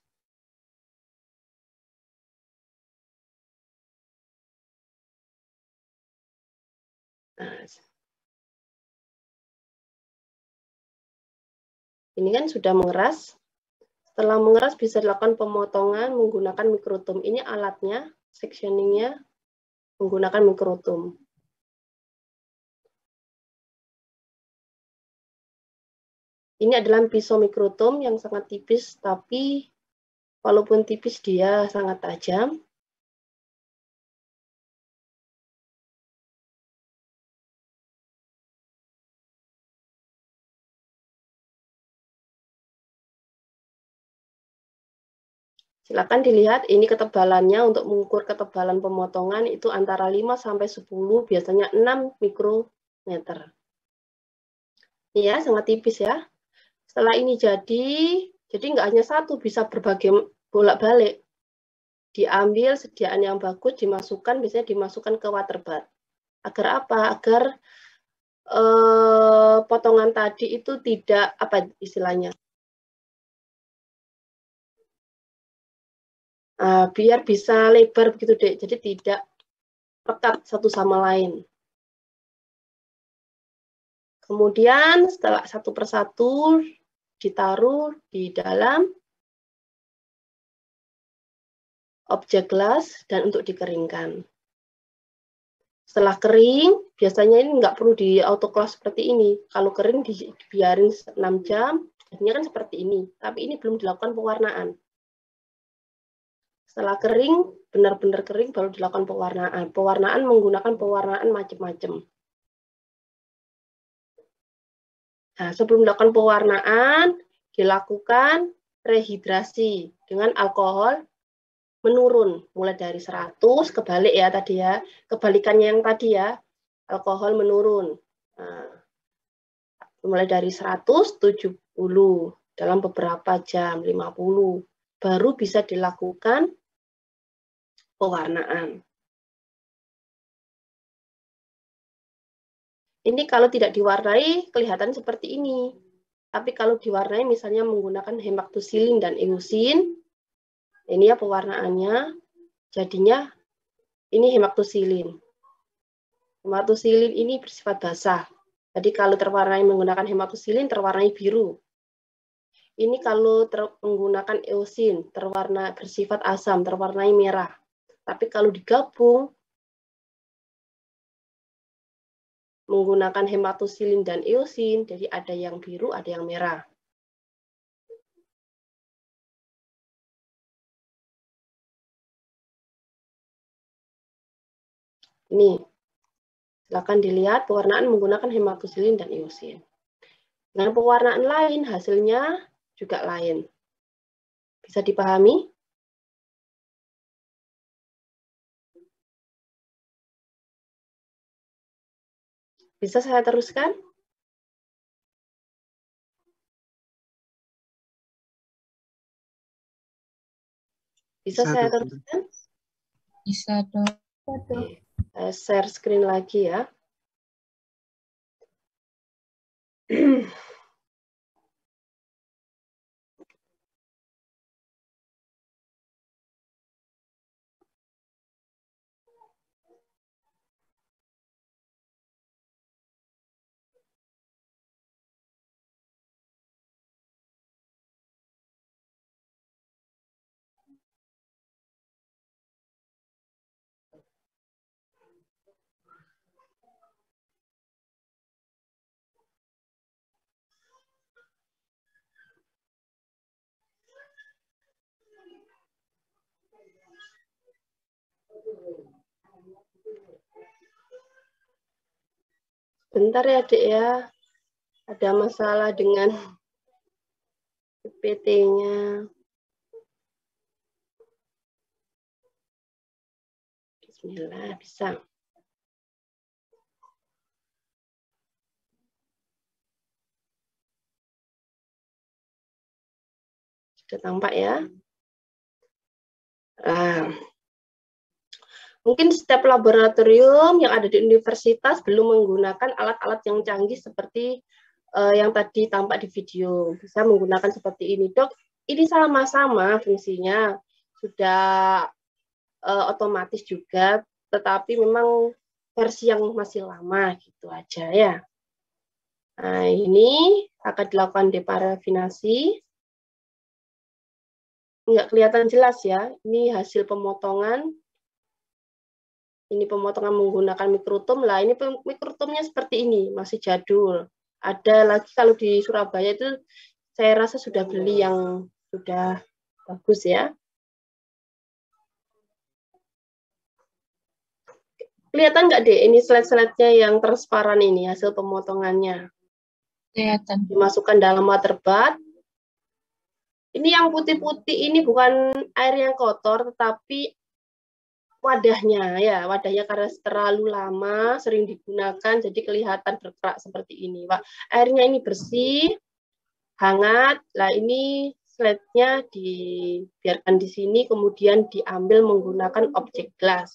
Nah, ini kan sudah mengeras. Setelah mengeras bisa dilakukan pemotongan menggunakan mikrotom. Ini alatnya, sectioning-nya menggunakan mikrotom. Ini adalah pisau mikrotom yang sangat tipis, tapi walaupun tipis dia sangat tajam. Silakan dilihat, ini ketebalannya untuk mengukur ketebalan pemotongan itu antara 5-10, biasanya 6 mikrometer. Ya, sangat tipis ya. Setelah ini jadi nggak hanya satu, bisa berbagai bolak-balik. Diambil sediaan yang bagus, dimasukkan, biasanya dimasukkan ke water bath. Agar apa? Agar potongan tadi itu tidak, apa istilahnya, biar bisa lebar begitu deh, jadi tidak pekat satu sama lain. Kemudian setelah satu persatu ditaruh di dalam objek gelas dan untuk dikeringkan. Setelah kering, biasanya ini nggak perlu di autoclave seperti ini. Kalau kering dibiarin 6 jam, jadinya kan seperti ini. Tapi ini belum dilakukan pewarnaan. Setelah kering, benar-benar kering, baru dilakukan pewarnaan. Pewarnaan menggunakan pewarnaan macam-macam. Nah, sebelum dilakukan pewarnaan, dilakukan rehidrasi dengan alkohol menurun. Mulai dari 100, kebalik ya tadi ya. Kebalikannya yang tadi ya, alkohol menurun. Nah, mulai dari 170 dalam beberapa jam, 50. Baru bisa dilakukan pewarnaan. Ini kalau tidak diwarnai kelihatan seperti ini. Tapi kalau diwarnai misalnya menggunakan hemactosilin dan eusin, Ini ya pewarnaannya, jadinya ini hemaktosilin. Hemaktosilin ini bersifat basah. Jadi kalau terwarnai menggunakan hemaktosilin terwarnai biru. Ini kalau menggunakan eosin terwarna bersifat asam, terwarnai merah. Tapi kalau digabung menggunakan hemaktosilin dan eosin, jadi ada yang biru, ada yang merah. Ini, silakan dilihat pewarnaan menggunakan hemaktosilin dan eosin. Dengan pewarnaan lain, hasilnya juga lain. Bisa dipahami? Bisa saya teruskan? Bisa saya teruskan?
Bisa, Dok.
Oke. Saya share screen lagi ya. Bentar ya, Dek ya. Ada masalah dengan PPT-nya. Bismillah, bisa. Sudah tampak ya. Nah, mungkin setiap laboratorium yang ada di universitas belum menggunakan alat-alat yang canggih seperti yang tadi tampak di video. Bisa menggunakan seperti ini, Dok. Ini sama-sama fungsinya. Sudah otomatis juga, tetapi memang versi yang masih lama gitu aja ya. Nah, ini akan dilakukan deparafinasi. Nggak kelihatan jelas ya. Ini hasil pemotongan. Ini pemotongan menggunakan mikrotom. Lah, ini mikrotomnya seperti ini, masih jadul. Ada lagi kalau di Surabaya itu saya rasa sudah beli yang sudah bagus ya. Kelihatan nggak, Dek, ini slide-slide-nya yang transparan ini, hasil pemotongannya?
Kelihatan.
Dimasukkan dalam water bath. Ini yang putih-putih ini bukan air yang kotor, tetapi wadahnya ya, wadahnya karena terlalu lama sering digunakan jadi kelihatan berkerak seperti ini, Pak. Airnya ini bersih, hangat. Lah ini slide-nya dibiarkan di sini kemudian diambil menggunakan objek gelas.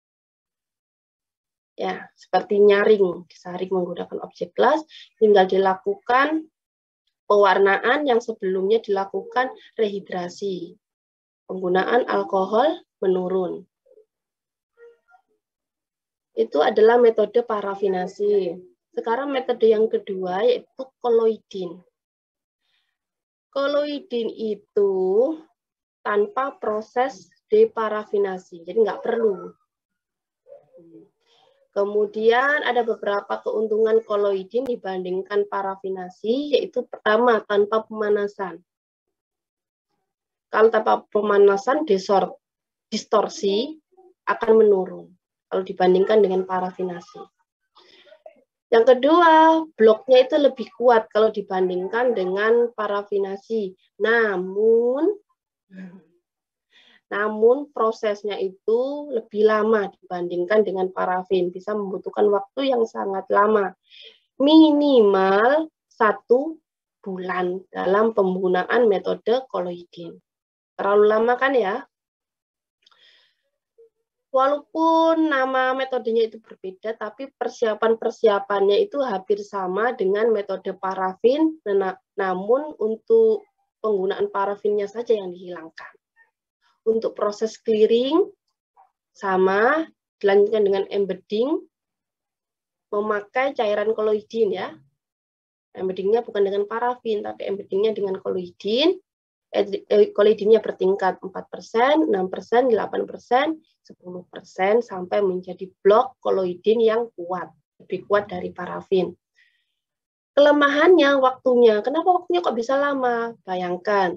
Ya, seperti nyaring, disaring menggunakan objek gelas, tinggal dilakukan pewarnaan yang sebelumnya dilakukan rehidrasi. Penggunaan alkohol menurun. Itu adalah metode parafinasi. Sekarang metode yang kedua yaitu koloidin. Koloidin itu tanpa proses deparafinasi, jadi nggak perlu. Kemudian ada beberapa keuntungan koloidin dibandingkan parafinasi, yaitu pertama tanpa pemanasan. Kalau tanpa pemanasan distorsi akan menurun kalau dibandingkan dengan parafinasi. Yang kedua, bloknya itu lebih kuat kalau dibandingkan dengan parafinasi. Namun prosesnya itu lebih lama dibandingkan dengan parafin. Bisa membutuhkan waktu yang sangat lama. Minimal 1 bulan dalam penggunaan metode koloidin. Terlalu lama kan ya? Walaupun nama metodenya itu berbeda, tapi persiapan-persiapannya itu hampir sama dengan metode parafin, namun untuk penggunaan parafinnya saja yang dihilangkan. Untuk proses clearing sama dilanjutkan dengan embedding memakai cairan koloidin ya. Embeddingnya bukan dengan parafin, tapi embeddingnya dengan koloidin. Koloidinnya bertingkat 4%, 6%, 8%, 10% sampai menjadi blok koloidin yang kuat, lebih kuat dari parafin. Kelemahannya waktunya. Kenapa waktunya kok bisa lama? Bayangkan.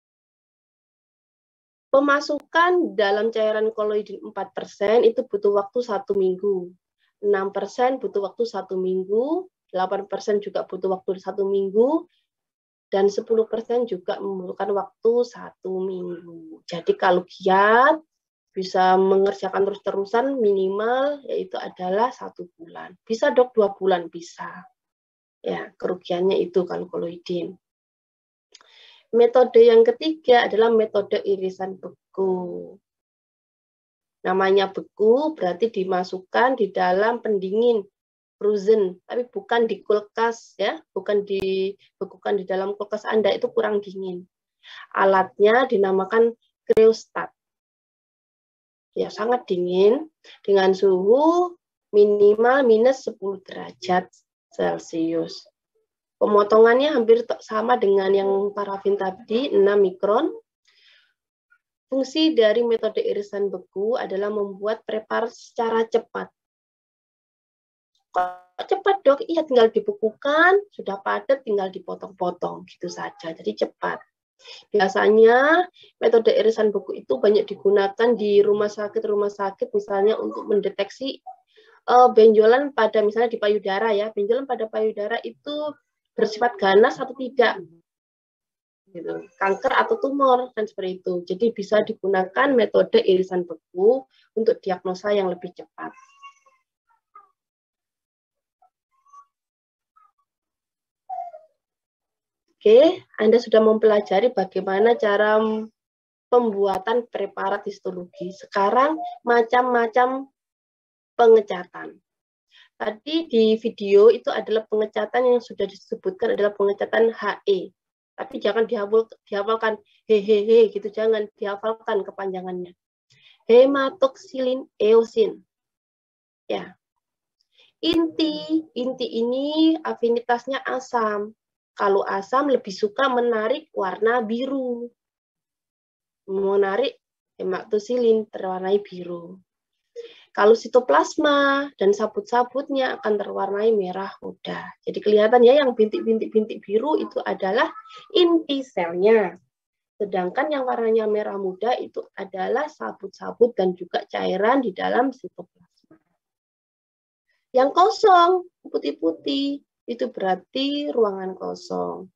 Pemasukan dalam cairan koloidin 4% itu butuh waktu 1 minggu. 6% butuh waktu 1 minggu, 8% juga butuh waktu 1 minggu, dan 10% juga membutuhkan waktu 1 minggu. Jadi kalau giat bisa mengerjakan terus-terusan minimal yaitu adalah 1 bulan. Bisa dok 2 bulan, bisa. Ya, kerugiannya itu kalau koloidin. Metode yang ketiga adalah metode irisan beku. Namanya beku berarti dimasukkan di dalam pendingin, frozen, tapi bukan di kulkas ya, bukan dibekukan di dalam kulkas Anda, itu kurang dingin. Alatnya dinamakan cryostat. Ya, sangat dingin dengan suhu minimal minus 10 derajat Celcius. Pemotongannya hampir sama dengan yang parafin tadi, 6 mikron. Fungsi dari metode irisan beku adalah membuat preparat secara cepat. Kok cepat dok? Iya, tinggal dibekukan, sudah padat, tinggal dipotong-potong, gitu saja. Jadi cepat. Biasanya metode irisan beku itu banyak digunakan di rumah sakit misalnya untuk mendeteksi benjolan pada misalnya di payudara ya. Benjolan pada payudara itu bersifat ganas atau tidak, gitu. Kanker atau tumor dan seperti itu. Jadi bisa digunakan metode irisan beku untuk diagnosa yang lebih cepat. Oke, Anda sudah mempelajari bagaimana cara pembuatan preparat histologi. Sekarang macam-macam pengecatan. Tadi di video itu adalah pengecatan yang sudah disebutkan adalah pengecatan HE. Tapi jangan dihafalkan hehehe gitu, jangan dihafalkan kepanjangannya. Hematoxylin eosin. Ya. Inti ini afinitasnya asam. Kalau asam lebih suka menarik warna biru. Menarik hematoxylin terwarnai biru. Kalau sitoplasma dan sabut-sabutnya akan terwarnai merah muda. Jadi kelihatan ya yang bintik-bintik biru itu adalah inti selnya. Sedangkan yang warnanya merah muda itu adalah sabut-sabut dan juga cairan di dalam sitoplasma. Yang kosong, putih-putih, itu berarti ruangan kosong.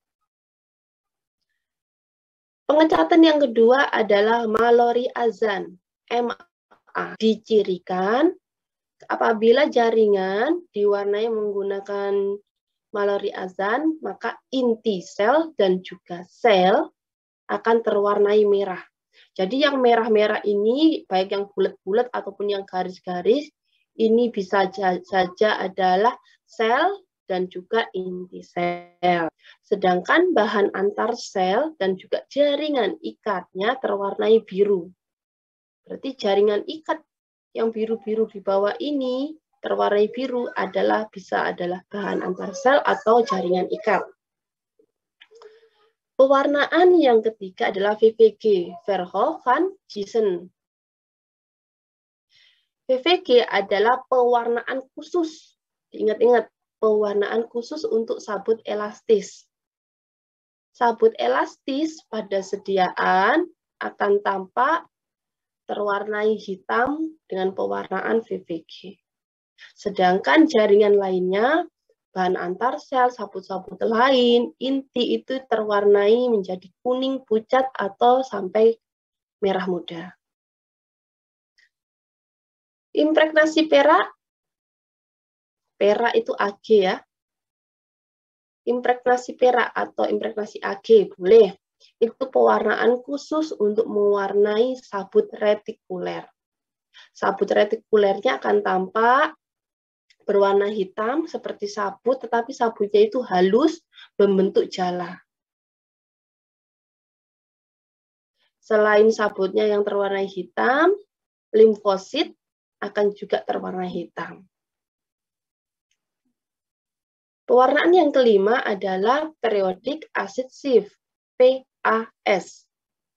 Pengecatan yang kedua adalah Mallory-Azan, MA. Dicirikan apabila jaringan diwarnai menggunakan Mallory-Azan, maka inti sel dan juga sel akan terwarnai merah. Jadi yang merah-merah ini, baik yang bulat-bulat ataupun yang garis-garis, ini bisa saja adalah sel dan juga inti sel. Sedangkan bahan antar sel dan juga jaringan ikatnya terwarnai biru. Berarti jaringan ikat yang biru-biru di bawah ini terwarnai biru bisa adalah bahan antar sel atau jaringan ikat. Pewarnaan yang ketiga adalah VVG, Verhoeven van Giessen. VVG adalah pewarnaan khusus. Ingat-ingat, pewarnaan khusus untuk sabut elastis. Sabut elastis pada sediaan akan tampak terwarnai hitam dengan pewarnaan VVG. Sedangkan jaringan lainnya, bahan antar sel, sabut-sabut lain, inti itu terwarnai menjadi kuning pucat atau sampai merah muda. Impregnasi perak itu Ag ya. Impregnasi perak atau impregnasi Ag boleh. Itu pewarnaan khusus untuk mewarnai sabut retikuler. Sabut retikulernya akan tampak berwarna hitam seperti sabut, tetapi sabutnya itu halus, membentuk jala. Selain sabutnya yang terwarnai hitam, limfosit akan juga terwarnai hitam. Pewarnaan yang kelima adalah periodic acid shift, PAS.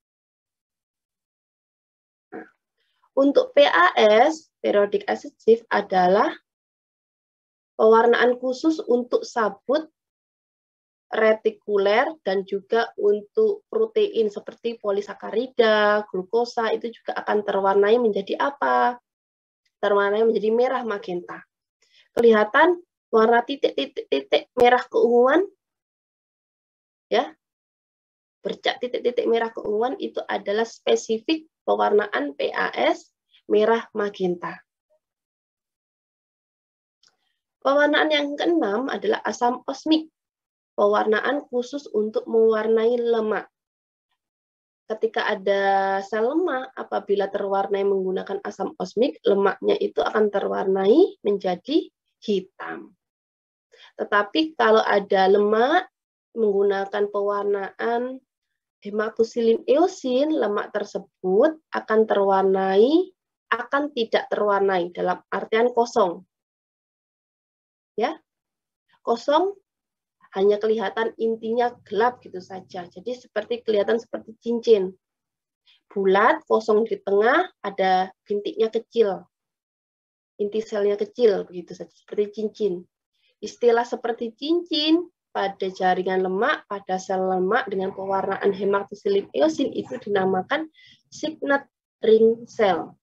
Nah, untuk PAS, periodic acid shift adalah pewarnaan khusus untuk sabut retikuler dan juga untuk protein seperti polisakarida, glukosa itu juga akan terwarnai menjadi apa? Terwarnai menjadi merah magenta. Kelihatan warna titik-titik merah keunguan, ya, bercak titik-titik merah keunguan itu adalah spesifik pewarnaan PAS merah magenta. Pewarnaan yang keenam adalah asam osmik, pewarnaan khusus untuk mewarnai lemak. Ketika ada sel lemak, apabila terwarnai menggunakan asam osmik, lemaknya itu akan terwarnai menjadi hitam. Tetapi kalau ada lemak menggunakan pewarnaan hematosilin eosin, lemak tersebut akan tidak terwarnai dalam artian kosong. Ya, kosong, hanya kelihatan intinya gelap gitu saja. Jadi kelihatan seperti cincin. Bulat, kosong di tengah, ada bintiknya kecil. Inti selnya kecil, begitu saja, seperti cincin. Istilah seperti cincin pada jaringan lemak, pada sel lemak dengan pewarnaan hematosilin eosin itu dinamakan signet ring cell.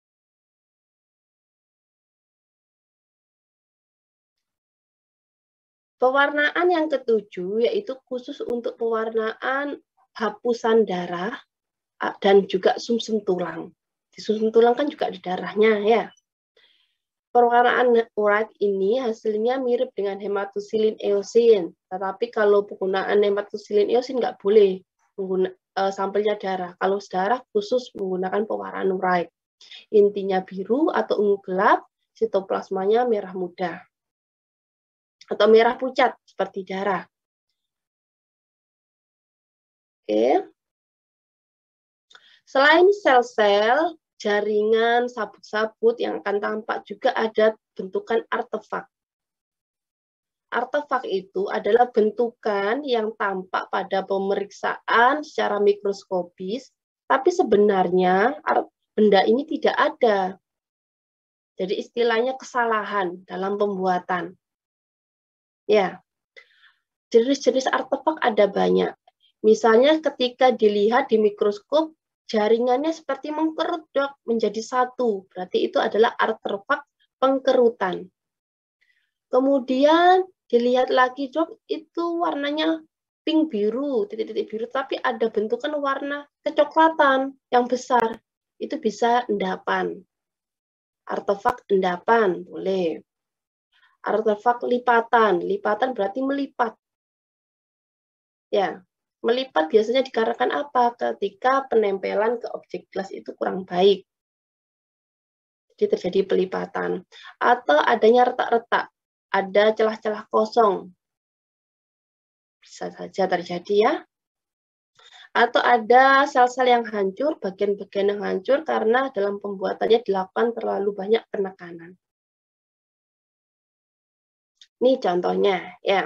Pewarnaan yang ketujuh yaitu khusus untuk pewarnaan hapusan darah dan juga sumsum tulang. Di sumsum tulang kan juga di darahnya ya. Pewarnaan white ini hasilnya mirip dengan hematosilin eosin, tetapi kalau penggunaan hematosilin eosin nggak boleh sampelnya darah. Kalau darah khusus menggunakan pewarnaan white. Intinya biru atau ungu gelap, sitoplasmanya merah muda atau merah pucat seperti darah. Oke. Selain sel-sel, jaringan, sabut-sabut yang akan tampak juga ada bentukan artefak. Artefak itu adalah bentukan yang tampak pada pemeriksaan secara mikroskopis, tapi sebenarnya benda ini tidak ada. Jadi istilahnya kesalahan dalam pembuatan. Ya, jenis-jenis artefak ada banyak. Misalnya ketika dilihat di mikroskop, jaringannya seperti mengkerut menjadi satu. Berarti itu adalah artefak pengkerutan. Kemudian dilihat lagi, Dok, itu warnanya pink biru, titik-titik biru, tapi ada bentukan warna kecoklatan yang besar. Itu bisa endapan. Artefak endapan, boleh. Artefak lipatan. Lipatan berarti melipat. Ya, melipat biasanya dikarenakan apa? Ketika penempelan ke objek gelas itu kurang baik. Jadi terjadi pelipatan. Atau adanya retak-retak. Ada celah-celah kosong. Bisa saja terjadi ya. Atau ada sel-sel yang hancur, bagian-bagian yang hancur karena dalam pembuatannya dilakukan terlalu banyak penekanan. Ini contohnya ya.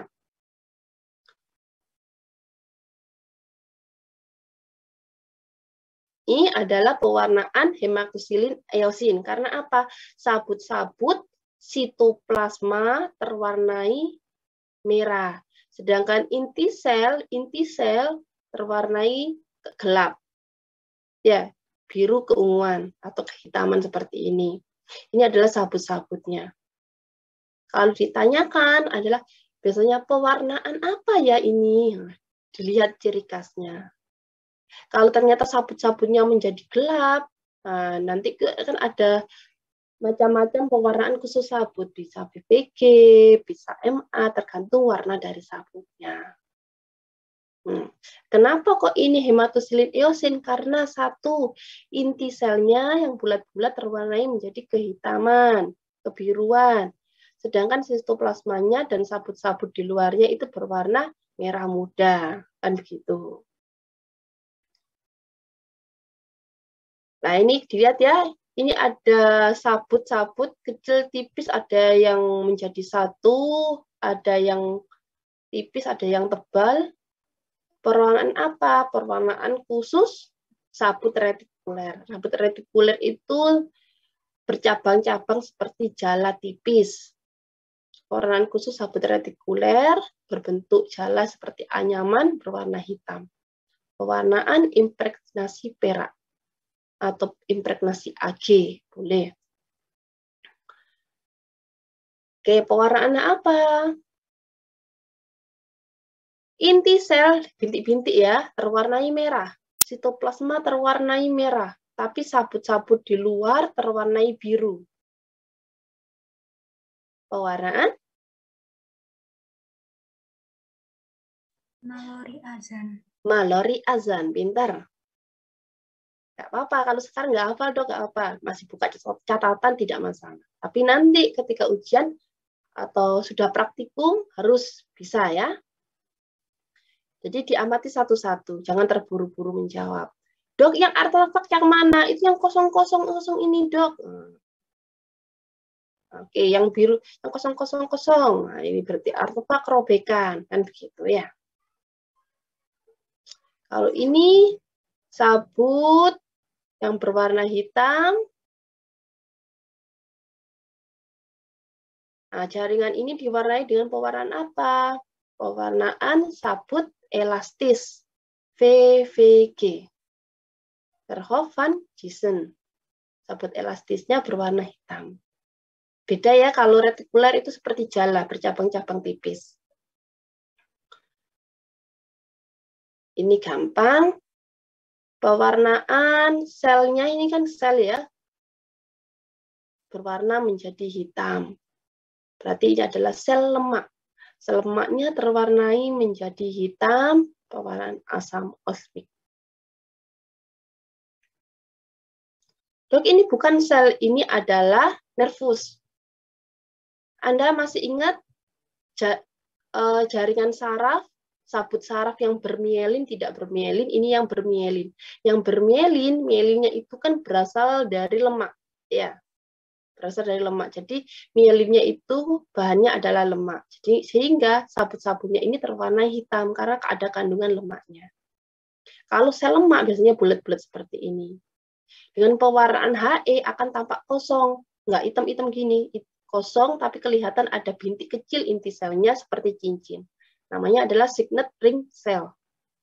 Ini adalah pewarnaan hematosilin eosin. Karena apa? Sabut-sabut sitoplasma terwarnai merah. Sedangkan inti sel terwarnai gelap. Ya, biru keunguan atau kehitaman seperti ini. Ini adalah sabut-sabutnya. Kalau ditanyakan adalah biasanya pewarnaan apa ya ini? Dilihat ciri khasnya. Kalau ternyata sabut-sabutnya menjadi gelap, nah, nanti kan ada macam-macam pewarnaan khusus sabut. Bisa BPG, bisa MA, tergantung warna dari sabutnya. Kenapa kok ini hematosilin eosin? Karena satu, inti selnya yang bulat-bulat terwarnai menjadi kehitaman, kebiruan. Sedangkan sitoplasmanya dan sabut-sabut di luarnya itu berwarna merah muda, kan begitu. Nah, ini dilihat ya, ini ada sabut-sabut kecil tipis, ada yang menjadi satu, ada yang tipis, ada yang tebal. Perwarnaan apa? Perwarnaan khusus sabut retikuler. Sabut retikuler itu bercabang-cabang seperti jala tipis. Pewarnaan khusus sabut retikuler berbentuk jala seperti anyaman berwarna hitam. Pewarnaan impregnasi perak atau impregnasi AG boleh. Oke, pewarnaannya apa? Inti sel bintik-bintik ya terwarnai merah. Sitoplasma terwarnai merah, tapi sabut-sabut di luar terwarnai biru. Pewarnaan
Mallory Azan.
Mallory Azan, pintar. Nggak apa-apa, kalau sekarang nggak hafal dong, nggak apa. Masih buka catatan tidak masalah. Tapi nanti ketika ujian atau sudah praktikum harus bisa ya. Jadi diamati satu-satu, jangan terburu-buru menjawab. Dok, yang artefak yang mana? Itu yang kosong-kosong ini, Dok. Oke, yang biru, yang kosong-kosong. Nah, ini berarti artefak robekan, kan begitu ya. Kalau ini sabut yang berwarna hitam. Nah, jaringan ini diwarnai dengan pewarnaan apa? Pewarnaan sabut elastis, VVG. Verhoeven van Giessen. Sabut elastisnya berwarna hitam. Beda ya, kalau retikuler itu seperti jala, bercabang-cabang tipis. Ini gampang. Pewarnaan selnya ini kan sel ya, berwarna menjadi hitam. Berarti ini adalah sel lemak. Sel lemaknya terwarnai menjadi hitam, pewarnaan asam oksalik. Dok, ini bukan sel, ini adalah nervus. Anda masih ingat jaringan saraf, sabut saraf yang bermielin, tidak bermielin, ini yang bermielin. Yang bermielin, mielinnya itu kan berasal dari lemak. Ya, berasal dari lemak. Jadi mielinnya itu bahannya adalah lemak. Jadi sehingga sabut-sabutnya ini terwarna hitam karena ada kandungan lemaknya. Kalau sel lemak biasanya bulat-bulat seperti ini. Dengan pewarnaan HE akan tampak kosong, nggak hitam-hitam gini, kosong tapi kelihatan ada bintik kecil inti selnya seperti cincin. Namanya adalah signet ring cell.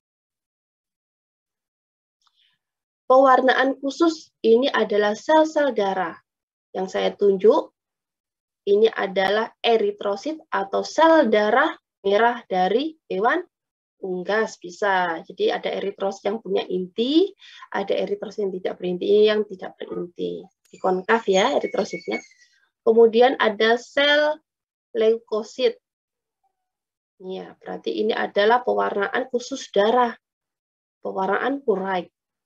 Pewarnaan khusus ini adalah sel-sel darah. Yang saya tunjuk ini adalah eritrosit atau sel darah merah dari hewan unggas bisa. Jadi ada eritrosit yang punya inti, ada eritrosit yang tidak berinti, yang tidak berinti. Di konkav ya eritrositnya. Kemudian ada sel leukosit. Ya, berarti ini adalah pewarnaan khusus darah. Pewarnaan Wright.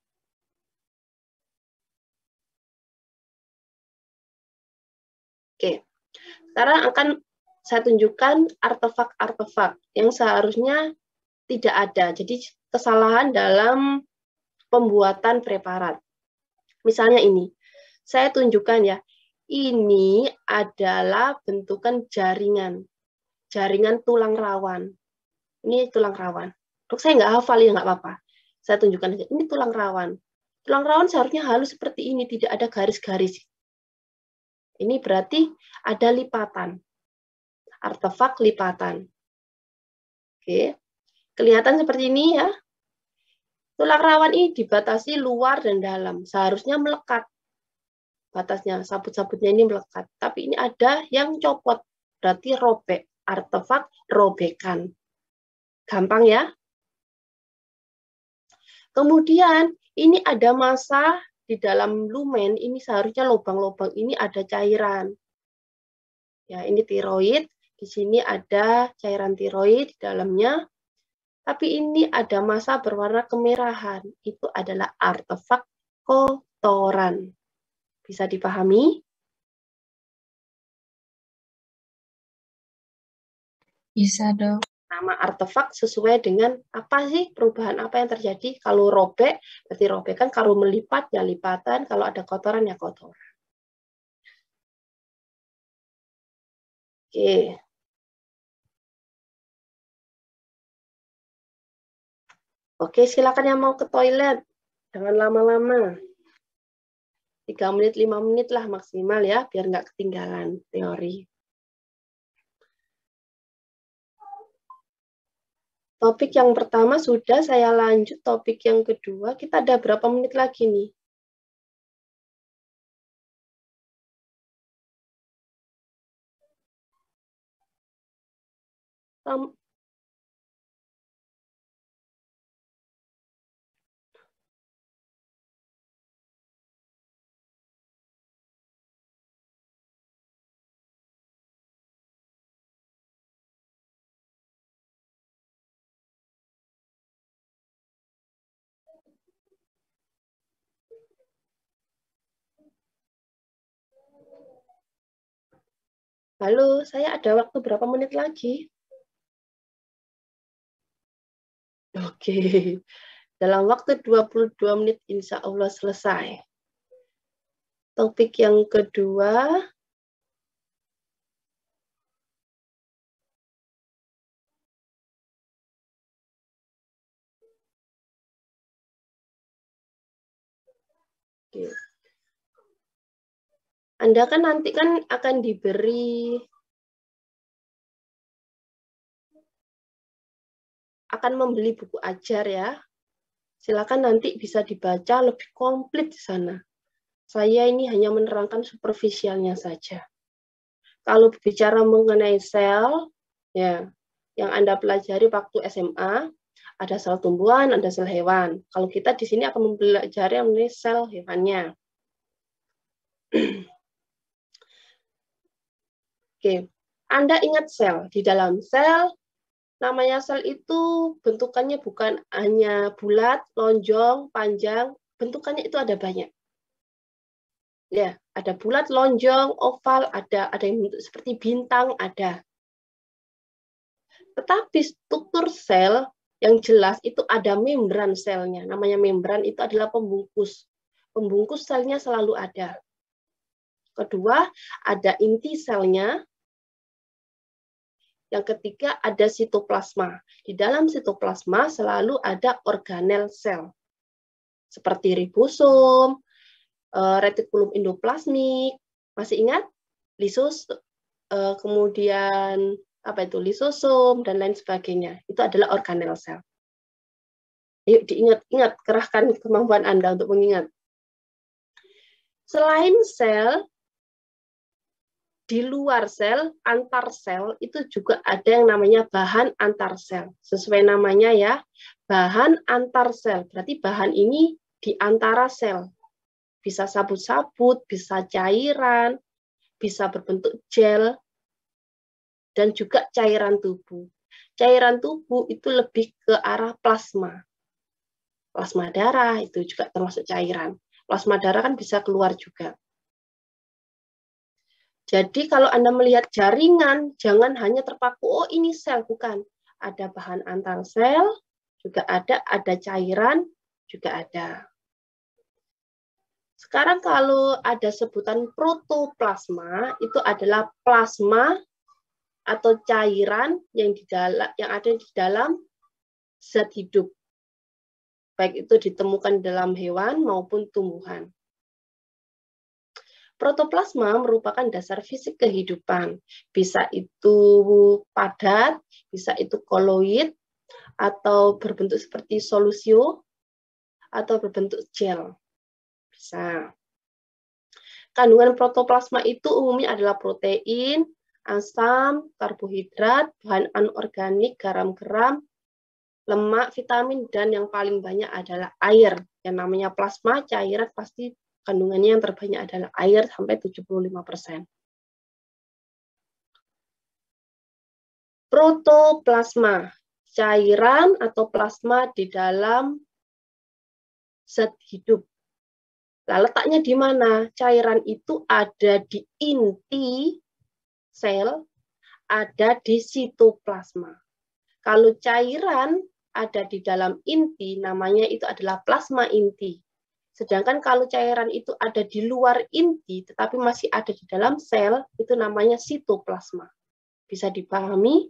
Oke. Sekarang akan saya tunjukkan artefak-artefak yang seharusnya tidak ada. Jadi kesalahan dalam pembuatan preparat. Misalnya ini. Saya tunjukkan ya. Ini adalah bentukan jaringan. Jaringan tulang rawan. Ini tulang rawan. Dok, saya nggak hafal ya, nggak apa-apa. Saya tunjukkan aja. Ini tulang rawan. Tulang rawan seharusnya halus seperti ini, tidak ada garis-garis. Ini berarti ada lipatan. Artefak lipatan. Oke. Kelihatan seperti ini ya. Tulang rawan ini dibatasi luar dan dalam. Seharusnya melekat. Batasnya, sabut-sabutnya ini melekat. Tapi ini ada yang copot. Berarti robek. Artefak robekan. Gampang ya. Kemudian ini ada massa di dalam lumen. Ini seharusnya lubang-lubang ini ada cairan. Ya, ini tiroid. Di sini ada cairan tiroid di dalamnya. Tapi ini ada massa berwarna kemerahan. Itu adalah artefak kotoran. Bisa dipahami?
Bisa, Dok.
Nama artefak sesuai dengan apa sih perubahan apa yang terjadi. Kalau robek, berarti robekan. Kalau melipat, ya lipatan. Kalau ada kotoran, ya kotoran. Oke. Oke, silakan yang mau ke toilet. Jangan lama-lama. 3 menit, 5 menit lah maksimal ya, biar nggak ketinggalan teori. Topik yang pertama sudah, saya lanjut topik yang kedua. Kita ada berapa menit lagi nih? Halo, saya ada waktu berapa menit lagi? Oke, dalam waktu 22 menit insya Allah selesai. Topik yang kedua, oke. Anda kan nanti kan akan diberi, akan membeli buku ajar ya. Silakan nanti bisa dibaca lebih komplit di sana. Saya ini hanya menerangkan superficialnya saja. Kalau bicara mengenai sel, ya, yang Anda pelajari waktu SMA, ada sel tumbuhan, ada sel hewan. Kalau kita di sini akan mempelajari mengenai sel hewannya. Oke, Anda ingat sel. Di dalam sel, namanya sel itu bentukannya bukan hanya bulat, lonjong, panjang. Bentukannya itu ada banyak. Ya, ada bulat, lonjong, oval, ada yang bentuk seperti bintang, ada. Tetapi struktur sel yang jelas itu ada membran selnya. Namanya membran itu adalah pembungkus. Pembungkus selnya selalu ada. Kedua, ada inti selnya. Yang ketiga, ada sitoplasma. Di dalam sitoplasma selalu ada organel sel. Seperti ribosom, retikulum endoplasmik. Masih ingat? Kemudian apa itu lisosom dan lain sebagainya. Itu adalah organel sel. Yuk diingat-ingat, kerahkan kemampuan Anda untuk mengingat. Selain sel, di luar sel, antar sel, itu juga ada yang namanya bahan antar sel. Sesuai namanya ya, bahan antar sel. Berarti bahan ini di antara sel. Bisa sabut-sabut, bisa cairan, bisa berbentuk gel, dan juga cairan tubuh. Cairan tubuh itu lebih ke arah plasma. Plasma darah itu juga termasuk cairan. Plasma darah kan bisa keluar juga. Jadi kalau Anda melihat jaringan, jangan hanya terpaku, oh ini sel, bukan. Ada bahan antar sel, juga ada cairan, juga ada. Sekarang kalau ada sebutan protoplasma, itu adalah plasma atau cairan yang ada di dalam zat hidup. Baik itu ditemukan dalam hewan maupun tumbuhan. Protoplasma merupakan dasar fisik kehidupan. Bisa itu padat, bisa itu koloid, atau berbentuk seperti solusio, atau berbentuk gel. Bisa. Kandungan protoplasma itu umumnya adalah protein, asam, karbohidrat, bahan anorganik, garam-garam, lemak, vitamin, dan yang paling banyak adalah air. Yang namanya plasma, cairan pasti kandungannya yang terbanyak adalah air sampai 75%. Protoplasma, cairan atau plasma di dalam zat hidup. Nah, letaknya di mana? Cairan itu ada di inti sel, ada di sitoplasma. Kalau cairan ada di dalam inti, namanya itu adalah plasma inti. Sedangkan kalau cairan itu ada di luar inti, tetapi masih ada di dalam sel, itu namanya sitoplasma. Bisa dipahami?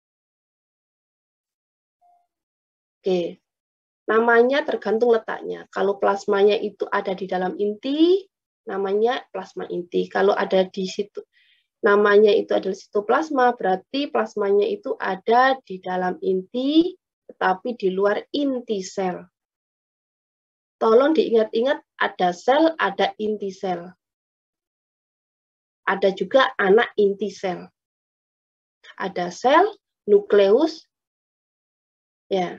Oke, namanya tergantung letaknya. Kalau plasmanya itu ada di dalam inti, namanya plasma inti. Kalau ada di situ, namanya itu adalah sitoplasma, berarti plasmanya itu ada di dalam inti, tetapi di luar inti sel. Tolong diingat-ingat, ada sel, ada inti sel. Ada juga anak inti sel. Ada sel, nukleus, ya.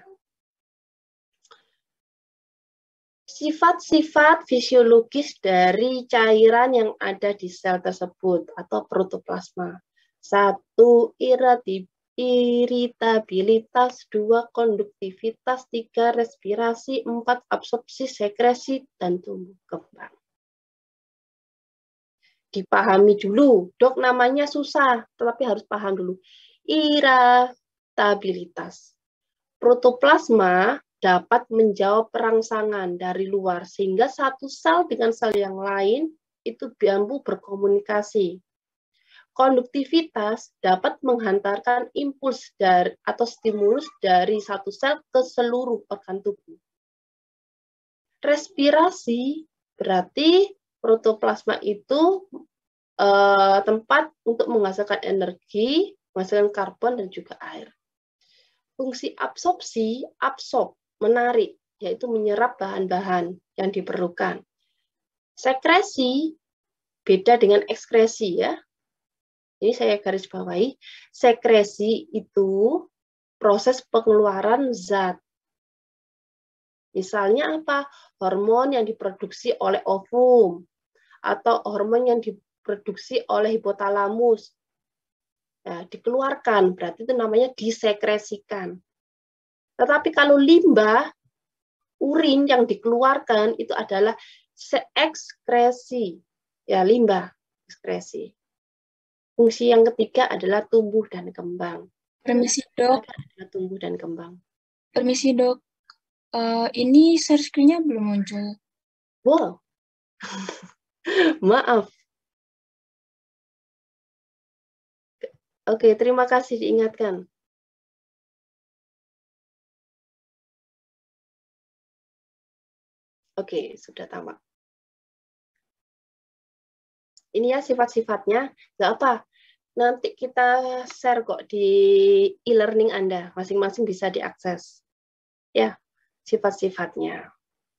Sifat-sifat fisiologis dari cairan yang ada di sel tersebut atau protoplasma. 1. Iritabilitas, 2. Konduktivitas, 3. Respirasi, 4. Absorpsi, sekresi, dan tumbuh kembang. Dipahami dulu, dok namanya susah, tetapi harus paham dulu. Iritabilitas. Protoplasma dapat menjawab perangsangan dari luar, sehingga satu sel dengan sel yang lain itu mampu berkomunikasi. Konduktivitas dapat menghantarkan impuls atau stimulus dari satu sel ke seluruh organ tubuh. Respirasi berarti protoplasma itu tempat untuk menghasilkan energi, menghasilkan karbon dan juga air. Fungsi absorpsi, absorb, menarik, yaitu menyerap bahan-bahan yang diperlukan. Sekresi beda dengan ekskresi ya. Ini saya garis bawahi, sekresi itu proses pengeluaran zat. Misalnya apa? Hormon yang diproduksi oleh ovum, atau hormon yang diproduksi oleh hipotalamus. Nah, dikeluarkan, berarti itu namanya disekresikan. Tetapi kalau limbah, urin yang dikeluarkan itu adalah ekskresi. Ya, limbah, ekskresi. Fungsi yang ketiga adalah tumbuh dan kembang.
Permisi dok.
Adalah tumbuh dan kembang.
Permisi dok. Ini share screen-nya belum muncul.
Wow. Maaf. Oke, terima kasih diingatkan. Oke, sudah tamat. Ini ya sifat-sifatnya, nggak apa. Nanti kita share kok di e-learning Anda, masing-masing bisa diakses. Ya, sifat-sifatnya.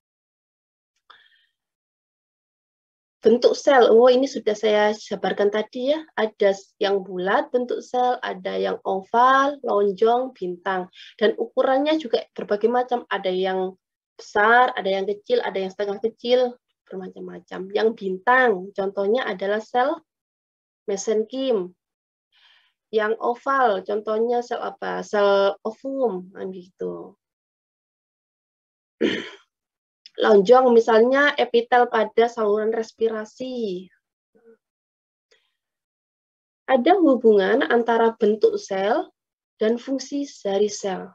Bentuk sel, oh ini sudah saya jabarkan tadi ya, ada yang bulat bentuk sel, ada yang oval, lonjong, bintang. Dan ukurannya juga berbagai macam, ada yang besar, ada yang kecil, ada yang setengah kecil, bermacam-macam. Yang bintang, contohnya adalah sel mesenchyme. Yang oval, contohnya sel apa? Sel ovum, gitu. Lonjong, misalnya epitel pada saluran respirasi. Ada hubungan antara bentuk sel dan fungsi dari sel.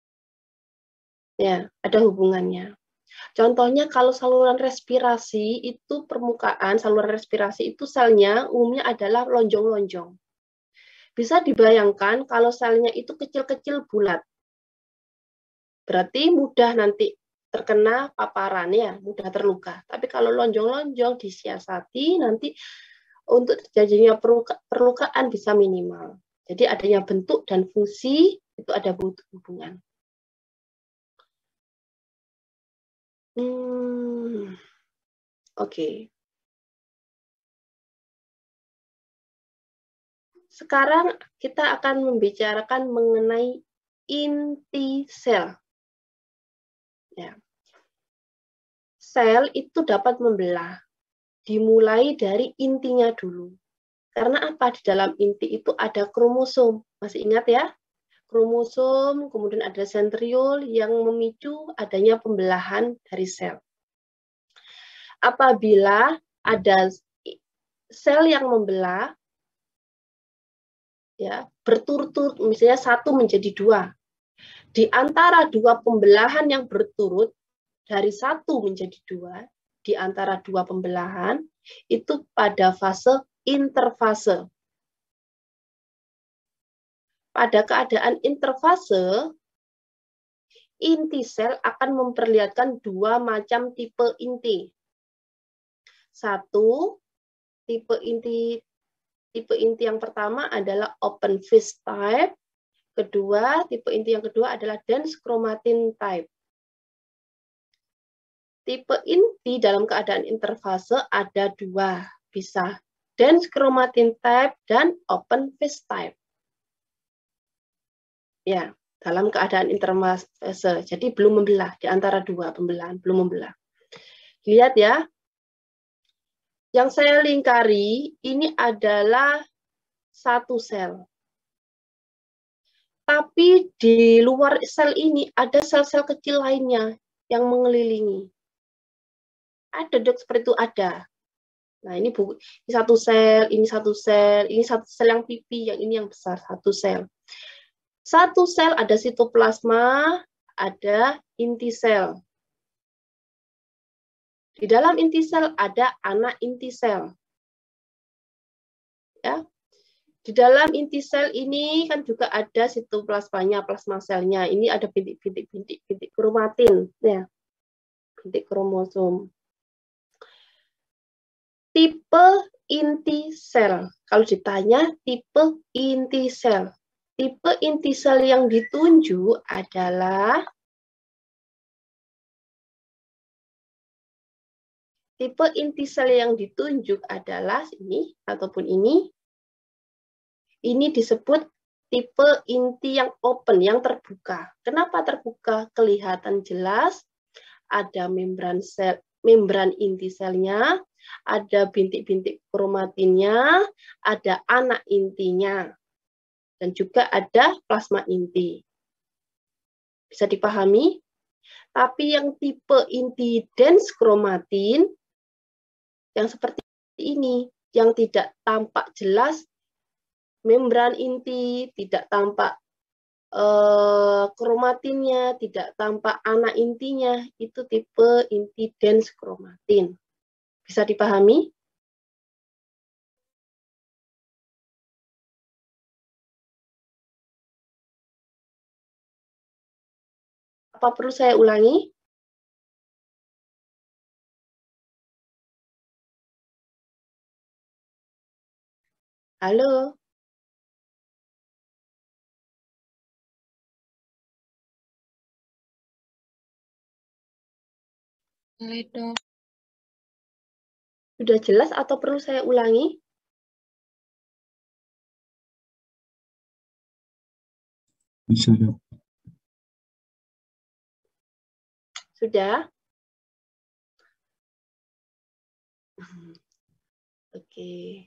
Ya, ada hubungannya. Contohnya kalau saluran respirasi itu permukaan saluran respirasi itu selnya umumnya adalah lonjong-lonjong. Bisa dibayangkan kalau selnya itu kecil-kecil bulat. Berarti mudah nanti terkena paparan ya, mudah terluka. Tapi kalau lonjong-lonjong disiasati nanti untuk terjadinya perlukaan bisa minimal. Jadi adanya bentuk dan fungsi itu ada hubungan. Oke. Sekarang kita akan membicarakan mengenai inti sel. Ya. Sel itu dapat membelah, dimulai dari intinya dulu. Karena apa? Di dalam inti itu ada kromosom. Masih ingat ya? Kromosom, kemudian ada sentriol yang memicu adanya pembelahan dari sel. Apabila ada sel yang membelah, ya berturut-turut, misalnya 1 menjadi 2, Di antara dua pembelahan yang berturut, dari 1 menjadi 2, di antara dua pembelahan, itu pada fase interfase. Pada keadaan interfase, inti sel akan memperlihatkan dua macam tipe inti. Satu, tipe inti yang pertama adalah open phase type. Kedua, tipe inti yang kedua adalah dense chromatin type. Tipe inti dalam keadaan interfase ada dua, bisa dense chromatin type dan open phase type. Ya, dalam keadaan interfase, jadi belum membelah di antara dua pembelahan, belum membelah. Lihat ya, yang saya lingkari ini adalah satu sel. Tapi di luar sel ini ada sel-sel kecil lainnya yang mengelilingi. Ada dok, seperti itu ada. Nah ini satu sel, ini satu sel, ini satu sel yang pipi, yang ini yang besar, satu sel. Satu sel ada sitoplasma, ada inti sel. Di dalam inti sel ada anak inti sel. Ya. Di dalam inti sel ini kan juga ada sitoplasmanya, plasma selnya. Ini ada bintik kromatin, ya. Bintik kromosom. Tipe inti sel. Kalau ditanya tipe inti sel. Tipe inti sel yang ditunjuk adalah ini ataupun ini. Ini disebut tipe inti yang open, yang terbuka. Kenapa terbuka? Kelihatan jelas ada membran inti selnya, ada bintik-bintik kromatinnya, ada anak intinya, dan juga ada plasma inti. Bisa dipahami? Tapi yang tipe inti dense kromatin, yang seperti ini, yang tidak tampak jelas membran inti, tidak tampak kromatinnya, tidak tampak anak intinya, itu tipe inti dense kromatin. Bisa dipahami? Apa perlu saya ulangi? Halo?
Boleh, Dok.
Sudah jelas atau perlu saya ulangi?
Bisa, Dok.
Sudah? Oke.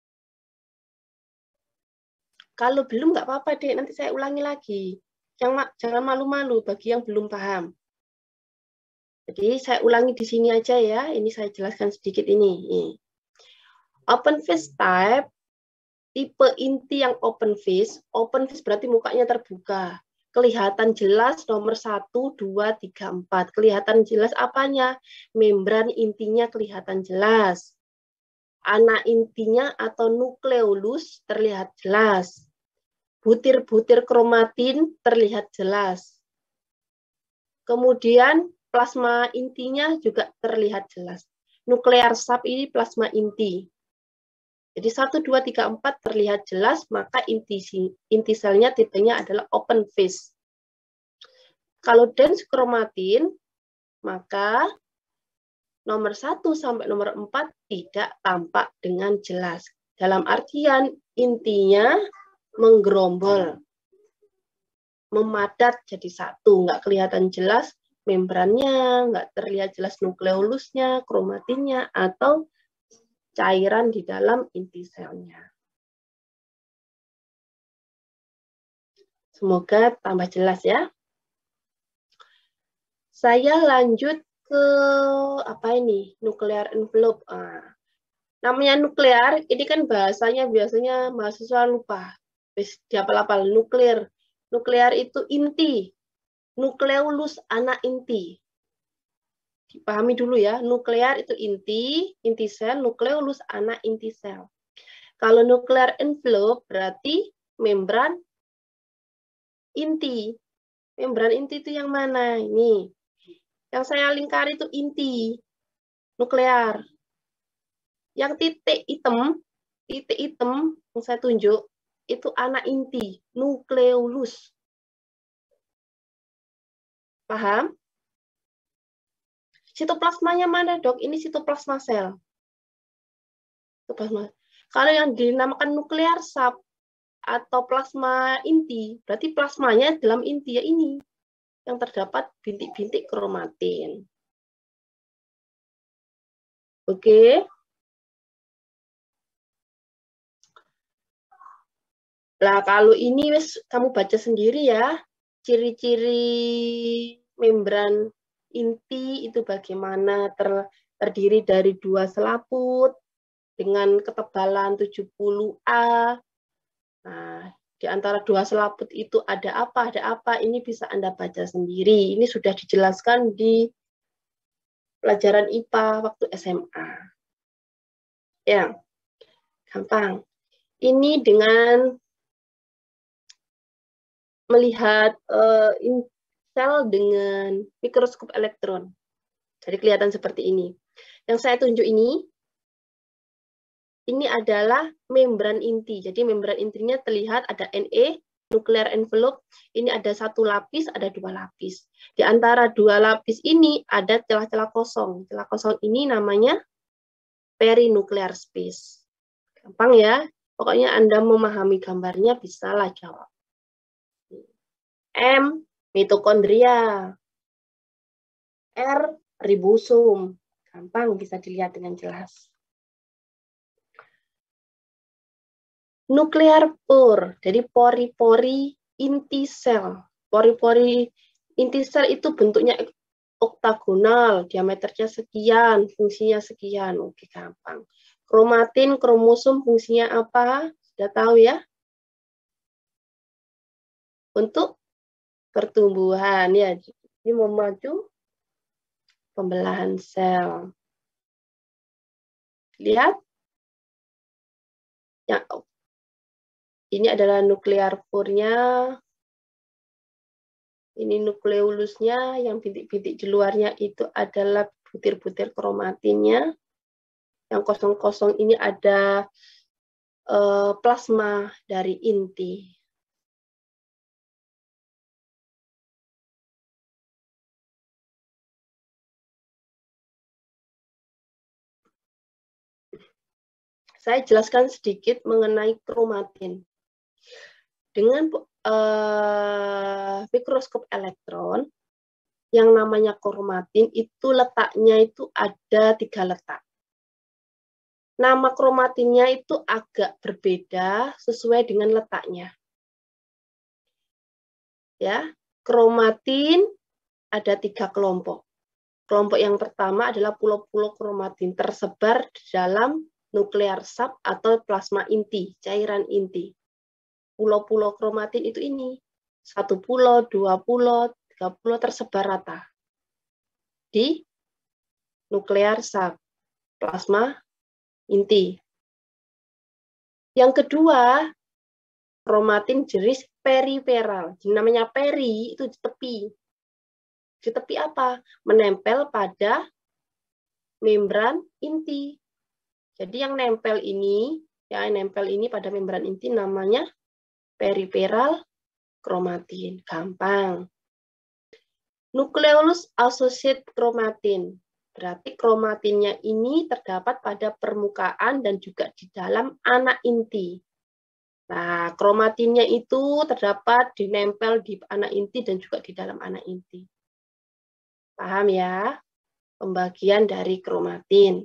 Kalau belum nggak apa-apa deh, nanti saya ulangi lagi. Jangan malu-malu bagi yang belum paham. Jadi saya ulangi di sini aja ya, ini saya jelaskan sedikit ini. Open phase type, tipe inti yang open phase berarti mukanya terbuka. Kelihatan jelas nomor 1, 2, 3, 4. Kelihatan jelas apanya? Membran intinya kelihatan jelas. Anak intinya atau nukleolus terlihat jelas. Butir-butir kromatin terlihat jelas. Kemudian plasma intinya juga terlihat jelas. Nuklear sub ini plasma inti. Jadi 1, 2, 3, 4 terlihat jelas, maka inti selnya tipenya adalah open phase. Kalau dense kromatin, maka nomor 1 sampai nomor 4 tidak tampak dengan jelas. Dalam artian intinya menggerombol, memadat jadi satu, nggak kelihatan jelas membrannya, nggak terlihat jelas nukleolusnya, kromatinnya, atau cairan di dalam inti selnya. Semoga tambah jelas ya. Saya lanjut ke apa ini? Nuclear envelope. Namanya nuklear, ini kan bahasanya biasanya mahasiswa lupa. Di apal-apal nuklir. Nuklear itu inti. Nukleolus anak inti. Dipahami dulu ya, nuklear itu inti sel, nukleolus anak inti sel. Kalau nuclear envelope berarti membran inti. Membran inti itu yang mana? Ini. Yang saya lingkari itu inti nuklear. Yang titik hitam yang saya tunjuk itu anak inti, nukleolus. Paham? Sitoplasmanya mana, Dok? Ini sitoplasma sel. Sitoplasma. Kalau yang dinamakan nuklear sub atau plasma inti, berarti plasmanya dalam inti ya ini yang terdapat bintik-bintik kromatin. Oke. Lah kalau ini kamu baca sendiri ya, ciri-ciri membran inti itu bagaimana, terdiri dari 2 selaput dengan ketebalan 70A. Nah, di antara 2 selaput itu ada apa, ini bisa Anda baca sendiri. Ini sudah dijelaskan di pelajaran IPA waktu SMA. Ya, gampang. Ini dengan melihat sel dengan mikroskop elektron. Jadi kelihatan seperti ini. Yang saya tunjuk ini adalah membran inti. Jadi membran intinya terlihat ada Na, nuclear envelope. Ini ada 1 lapis, ada 2 lapis. Di antara 2 lapis ini ada celah-celah kosong. Celah kosong ini namanya perinuclear space. Gampang ya. Pokoknya Anda memahami gambarnya bisalah jawab. M, mitokondria. R, ribosum. Gampang, bisa dilihat dengan jelas. Nuklear pore, jadi pori-pori inti sel. Pori-pori inti sel itu bentuknya oktagonal, diameternya sekian, fungsinya sekian. Oke, gampang. Kromatin, kromosom fungsinya apa? Sudah tahu ya? Untuk pertumbuhan ya. Ini memacu pembelahan sel. Lihat. Ya, ini adalah nuklear pore-nya. Ini nukleolusnya, yang bintik-bintik di luarnya itu adalah butir-butir kromatinnya. Yang kosong-kosong ini ada plasma dari inti. Saya jelaskan sedikit mengenai kromatin. Dengan mikroskop elektron, yang namanya kromatin itu letaknya itu ada 3 letak. Nama kromatinnya itu agak berbeda sesuai dengan letaknya. Ya, kromatin ada 3 kelompok. Kelompok yang pertama adalah pulau-pulau kromatin tersebar di dalam nuklear sub atau plasma inti, cairan inti. Pulau-pulau kromatin itu ini. 1 pulau, 2 pulau, 3 pulau tersebar rata di nuklear sub, plasma inti. Yang kedua, kromatin jenis periferal. Namanya peri itu di tepi. Di tepi apa? Menempel pada membran inti. Jadi yang nempel ini, pada membran inti namanya periferal kromatin. Gampang. Nucleolus associated kromatin. Berarti kromatinnya ini terdapat pada permukaan dan juga di dalam anak inti. Nah, kromatinnya itu terdapat dinempel di anak inti dan juga di dalam anak inti. Paham ya? Pembagian dari kromatin.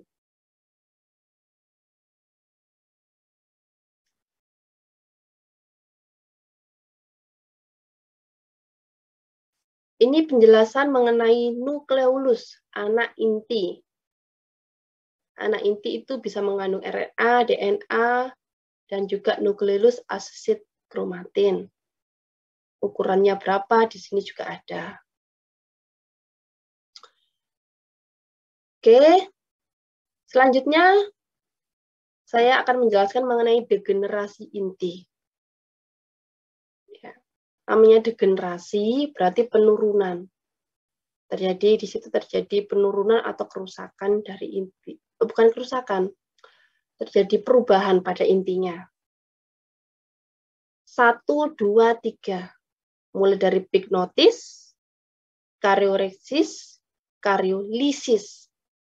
Ini penjelasan mengenai nukleolus, anak inti. Anak inti itu bisa mengandung RNA, DNA, dan juga nukleolus associated kromatin. ukurannya berapa, di sini juga ada. Oke, selanjutnya saya akan menjelaskan mengenai degenerasi inti. Ya. Namanya degenerasi berarti penurunan. Terjadi di situ terjadi penurunan atau kerusakan dari inti. Bukan kerusakan, terjadi perubahan pada intinya. 1, 2, 3. Mulai dari pignotis, karyoreksis, karyolisis.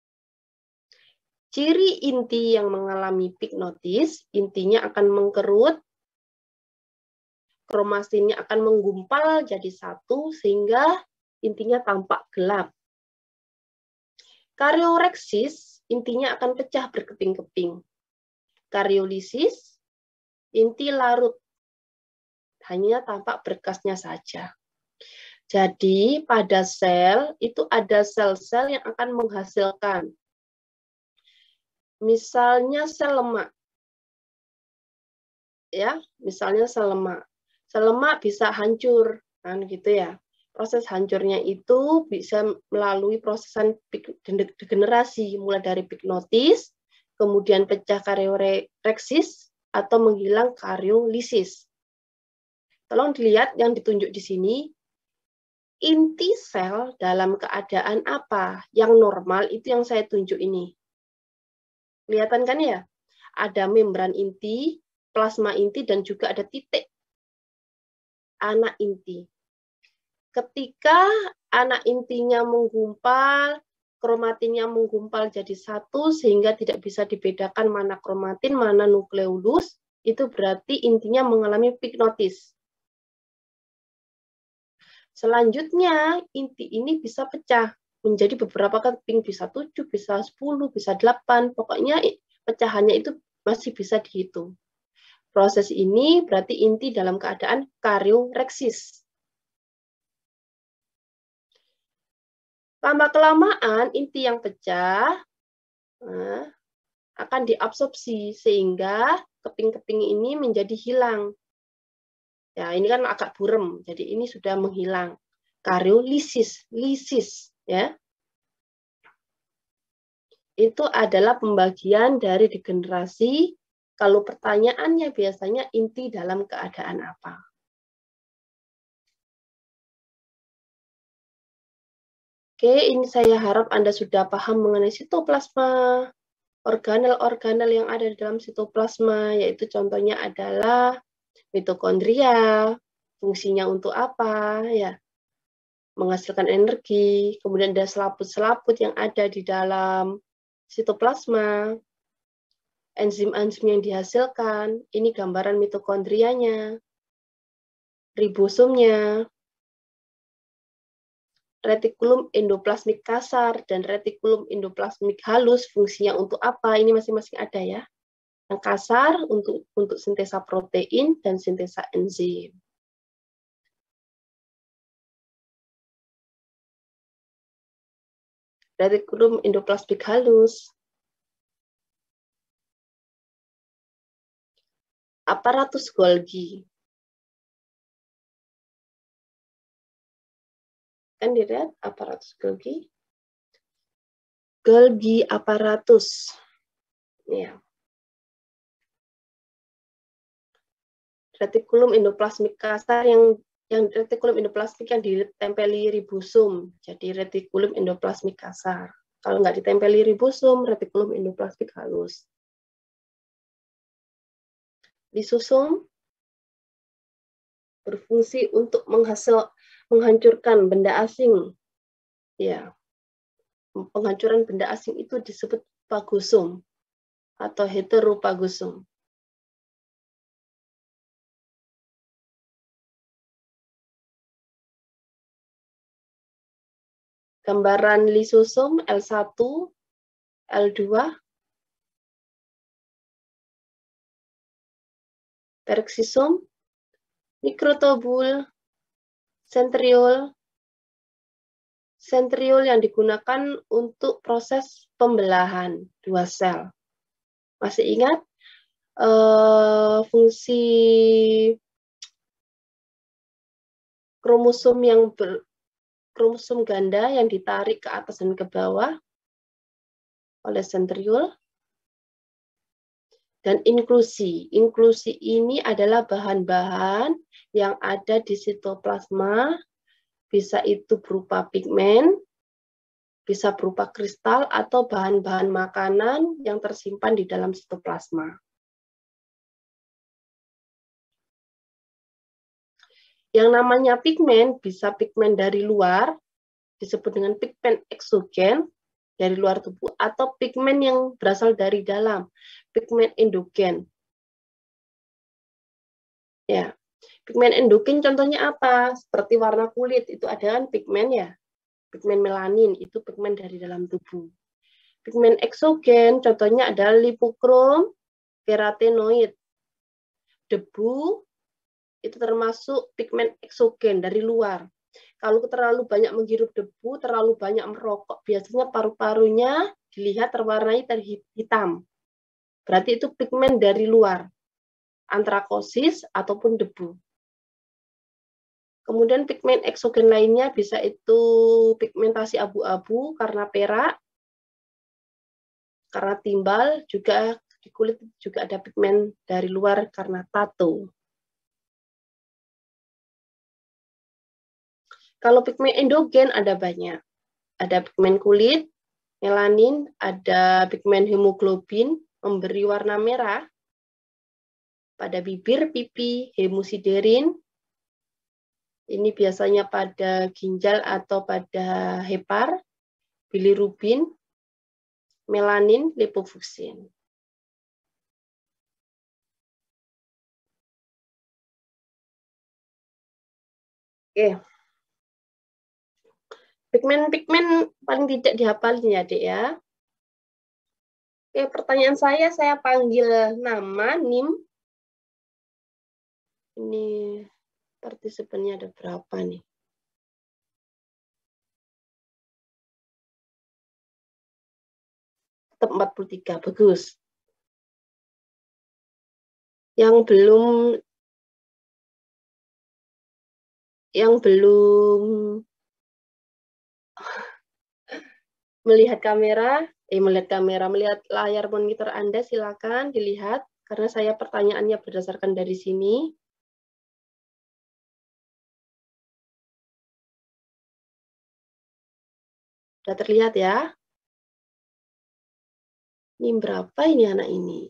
Ciri inti yang mengalami pignotis, intinya akan mengkerut, kromatinnya akan menggumpal jadi satu sehingga intinya tampak gelap. Karyoreksis, intinya akan pecah berkeping-keping. Karyolisis, inti larut, hanya tampak berkasnya saja. Jadi pada sel itu ada sel-sel yang akan menghasilkan. Misalnya sel lemak. Ya, misalnya sel lemak. Sel lemak bisa hancur, kan gitu ya. Proses hancurnya itu bisa melalui prosesan degenerasi, mulai dari pignotis, kemudian pecah karyoreksis, atau menghilang karyolisis. Tolong dilihat yang ditunjuk di sini, inti sel dalam keadaan apa? Yang normal itu yang saya tunjuk ini. Kelihatan kan ya? Ada membran inti, plasma inti, dan juga ada titik anak inti. Ketika anak intinya menggumpal, kromatinnya menggumpal jadi satu sehingga tidak bisa dibedakan mana kromatin, mana nukleolus, itu berarti intinya mengalami pignotis. Selanjutnya, inti ini bisa pecah menjadi beberapa keping, bisa 7, bisa 10, bisa 8, pokoknya pecahannya itu masih bisa dihitung. Proses ini berarti inti dalam keadaan karyoreksis. Lama-kelamaan inti yang pecah akan diabsorpsi sehingga keping-keping ini menjadi hilang. Ya, ini kan agak burem, jadi ini sudah menghilang. Karyolisis, lisis, ya. Itu adalah pembagian dari degenerasi. Kalau pertanyaannya biasanya inti dalam keadaan apa? Oke, ini saya harap Anda sudah paham mengenai sitoplasma, organel-organel yang ada di dalam sitoplasma, yaitu contohnya adalah mitokondria, fungsinya untuk apa, ya, menghasilkan energi, kemudian ada selaput-selaput yang ada di dalam sitoplasma, enzim-enzim yang dihasilkan, ini gambaran mitokondrianya, ribosomnya, retikulum endoplasmik kasar dan retikulum endoplasmik halus, fungsinya untuk apa, ini masing-masing ada ya. Yang kasar untuk sintesa protein dan sintesa enzim. Retikulum endoplasmik halus. Aparatus Golgi. Kan dilihat aparatus Golgi. Golgi aparatus. Ya. Retikulum endoplasmik kasar yang retikulum endoplasmik yang ditempeli ribosom. Jadi retikulum endoplasmik kasar. Kalau nggak ditempeli ribosom, retikulum endoplasmik halus. Lisosom berfungsi untuk menghancurkan benda asing. Ya. Penghancuran benda asing itu disebut fagosom atau heterofagosom. Gambaran lisosom L1, L2, peroksisom, mikrotubul, sentriol. Sentriol yang digunakan untuk proses pembelahan dua sel. Masih ingat fungsi kromosom kromosom ganda yang ditarik ke atas dan ke bawah oleh sentriol. Dan inklusi. Inklusi ini adalah bahan-bahan yang ada di sitoplasma, bisa itu berupa pigmen, bisa berupa kristal, atau bahan-bahan makanan yang tersimpan di dalam sitoplasma. Yang namanya pigmen bisa pigmen dari luar, disebut dengan pigmen eksogen dari luar tubuh, atau pigmen yang berasal dari dalam, pigmen endogen. Ya, pigmen endogen contohnya apa? Seperti warna kulit itu ada kan pigmen ya, pigmen melanin itu pigmen dari dalam tubuh. Pigmen eksogen contohnya adalah lipokrom, keratinoid. Debu itu termasuk pigmen eksogen dari luar. Kalau terlalu banyak menghirup debu, terlalu banyak merokok, biasanya paru-parunya dilihat terwarnai hitam. Berarti itu pigmen dari luar, antrakosis ataupun debu. Kemudian pigmen eksogen lainnya bisa itu pigmentasi abu-abu karena perak, karena timbal, juga di kulit juga ada pigmen dari luar karena tato. Kalau pigmen endogen ada banyak. Ada pigmen kulit, melanin, ada pigmen hemoglobin, memberi warna merah. Pada bibir, pipi, hemosiderin. Ini biasanya pada ginjal atau pada hepar, bilirubin, melanin, lipofuscin. Oke. Pigmen-pigmen paling tidak dihafalin ya, Dek ya. Oke, pertanyaan saya panggil nama, NIM. Ini partisipannya ada berapa nih? Tetap 43, bagus. Yang belum melihat layar monitor Anda, silakan dilihat, karena saya pertanyaannya berdasarkan dari sini. Sudah terlihat ya? Ini berapa ini anak ini?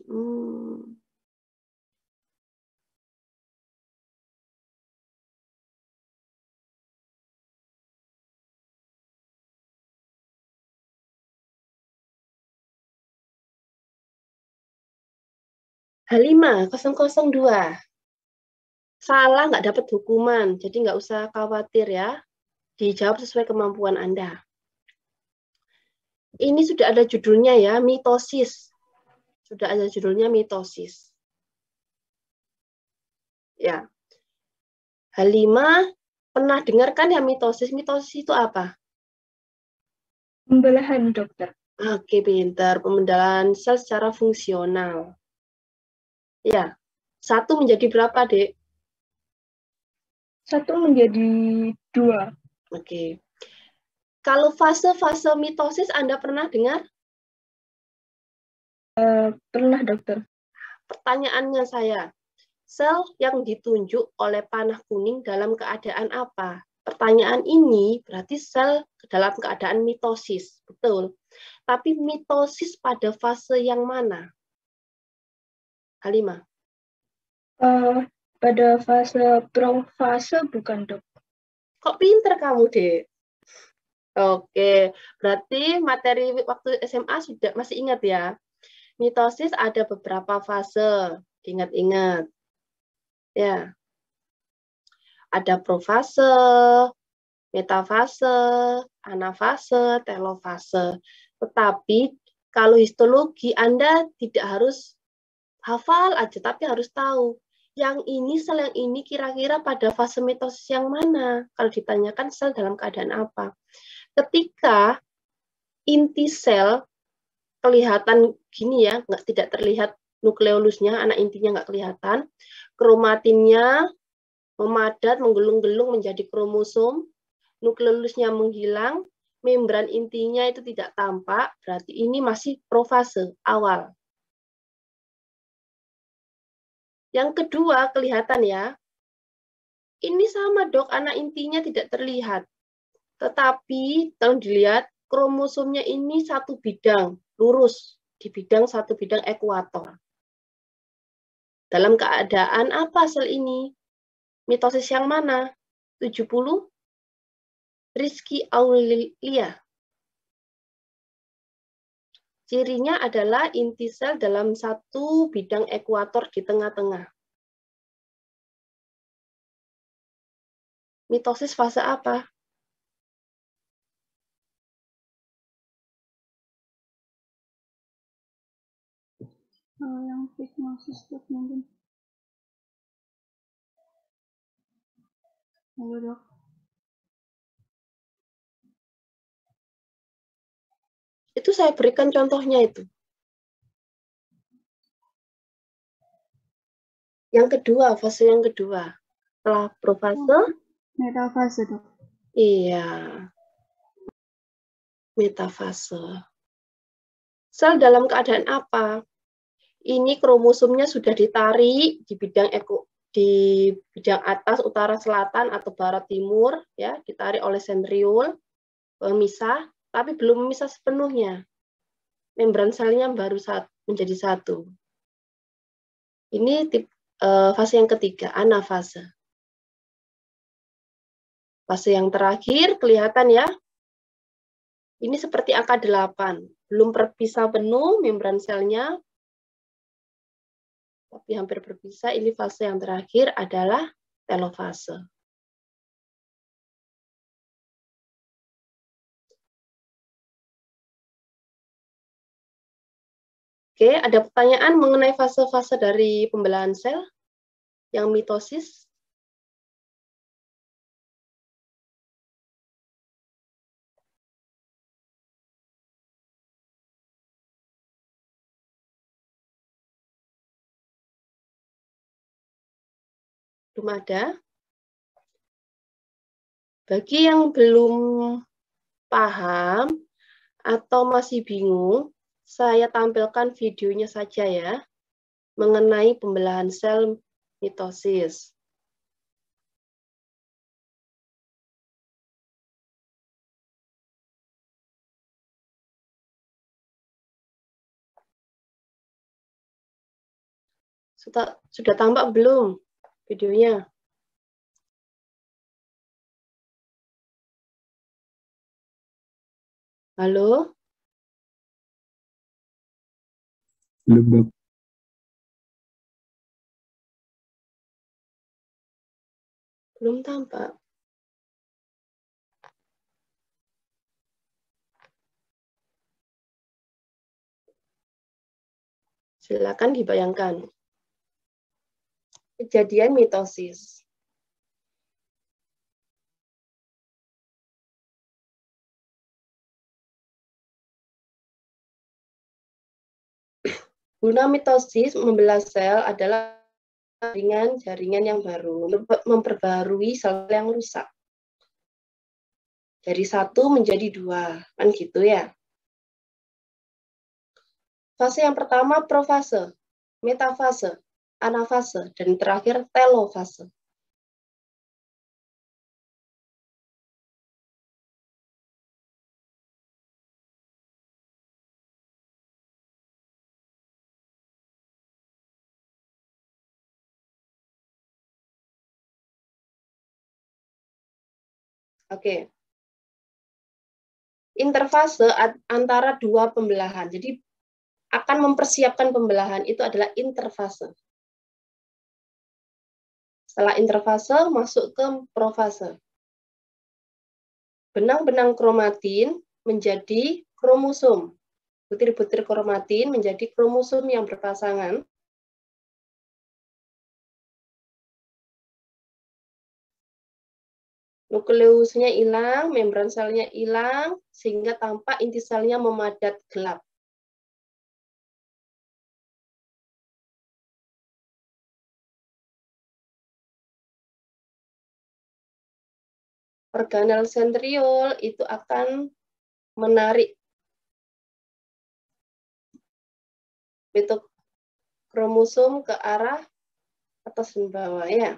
H5.002. Salah, nggak dapat hukuman, jadi nggak usah khawatir ya. Dijawab sesuai kemampuan Anda. Ini sudah ada judulnya ya, mitosis. Sudah ada judulnya mitosis. Ya. H5, pernah dengar kan ya mitosis? Mitosis itu apa?
Pembelahan, dokter.
Oke, pintar. Pembelahan sel secara fungsional. Ya. 1 menjadi berapa, Dek?
1 menjadi 2.
Oke. Kalau fase-fase mitosis Anda pernah dengar?
Pernah, dokter.
Pertanyaannya saya, sel yang ditunjuk oleh panah kuning dalam keadaan apa? Pertanyaan ini berarti sel dalam keadaan mitosis, betul. Tapi mitosis pada fase yang mana? H5.
Pada fase profase bukan, dok?
Kok pinter kamu, Dek? Oke, berarti materi waktu SMA sudah masih ingat ya? Mitosis ada beberapa fase, ingat-ingat. Ya. Ada profase, metafase, anafase, telofase. Tetapi kalau histologi Anda tidak harus hafal aja, tapi harus tahu. Yang ini, sel yang ini kira-kira pada fase mitosis yang mana? Kalau ditanyakan sel dalam keadaan apa? Ketika inti sel kelihatan gini ya, tidak terlihat nukleolusnya, anak intinya nggak kelihatan, kromatinnya memadat, menggelung-gelung menjadi kromosom, nukleusnya menghilang, membran intinya itu tidak tampak, berarti ini masih profase awal. Yang kedua, kelihatan ya, ini sama dok, anak intinya tidak terlihat. Tetapi, kalau dilihat, kromosomnya ini satu bidang, lurus, di bidang satu bidang ekuator. Dalam keadaan apa sel ini? Mitosis yang mana? 70? Rizky Aulia. Cirinya adalah inti sel dalam satu bidang ekuator di tengah-tengah. Mitosis fase apa?
Yang hipnosis mungkin. Halo dok.
Itu saya berikan contohnya itu. Yang kedua, fase yang kedua. Setelah profase.
Metafase dok.
Iya. Metafase. Sel dalam keadaan apa? Ini kromosomnya sudah ditarik di bidang atas, utara, selatan atau barat, timur, ya, ditarik oleh sentriol, memisah, tapi belum memisah sepenuhnya. Membran selnya baru menjadi satu. Ini fase yang ketiga, anafase. Fase yang terakhir kelihatan ya. Ini seperti angka 8. Belum berpisah penuh membran selnya, tapi hampir berpisah. Ini fase yang terakhir adalah telofase. Oke, ada pertanyaan mengenai fase-fase dari pembelahan sel yang mitosis? Belum ada? Bagi yang belum paham atau masih bingung, saya tampilkan videonya saja ya, mengenai pembelahan sel mitosis. Sudah tampak belum videonya? Halo?
Belum, Dok.
Belum tampak. Silakan dibayangkan. Kejadian mitosis. Guna mitosis membelah sel adalah jaringan yang baru, memperbarui sel yang rusak. Dari 1 menjadi 2, kan gitu ya. Fase yang pertama profase, metafase, anafase, dan terakhir telofase. Oke. Interfase antara dua pembelahan. Jadi akan mempersiapkan pembelahan itu adalah interfase. Setelah interfase masuk ke profase. Benang-benang kromatin menjadi kromosom. Butir-butir kromatin menjadi kromosom yang berpasangan. Nukleusnya hilang, membran selnya hilang, sehingga tampak inti selnya memadat gelap. organel sentriol itu akan menarik kromosom ke arah atas dan bawah ya.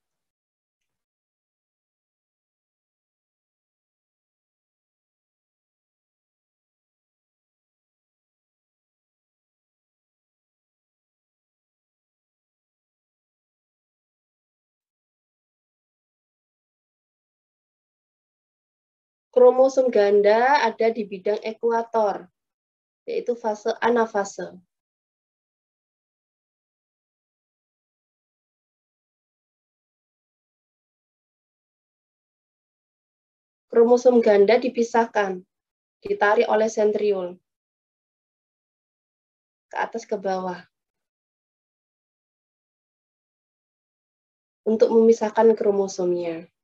Kromosom ganda ada di bidang ekuator, yaitu fase anafase. Kromosom ganda dipisahkan, ditarik oleh sentriol ke atas ke bawah untuk memisahkan kromosomnya.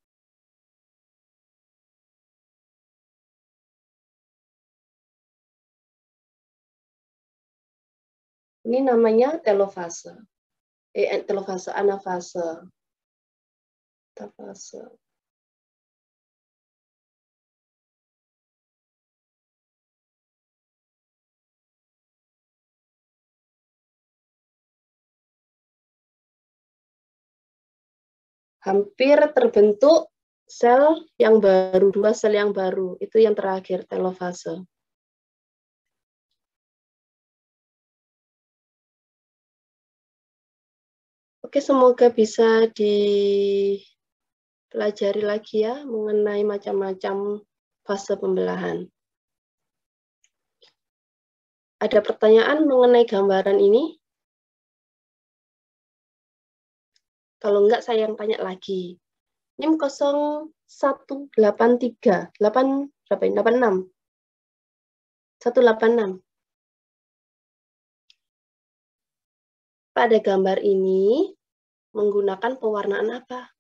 Ini namanya telofase. Telofase, anafase. Telofase. Hampir terbentuk sel yang baru, 2 sel yang baru. Itu yang terakhir, telofase. Oke, semoga bisa dipelajari lagi ya mengenai macam-macam fase pembelahan. Ada pertanyaan mengenai gambaran ini? Kalau enggak, saya yang tanya lagi. NIM 0183, 86. 186. Pada gambar ini menggunakan pewarnaan apa?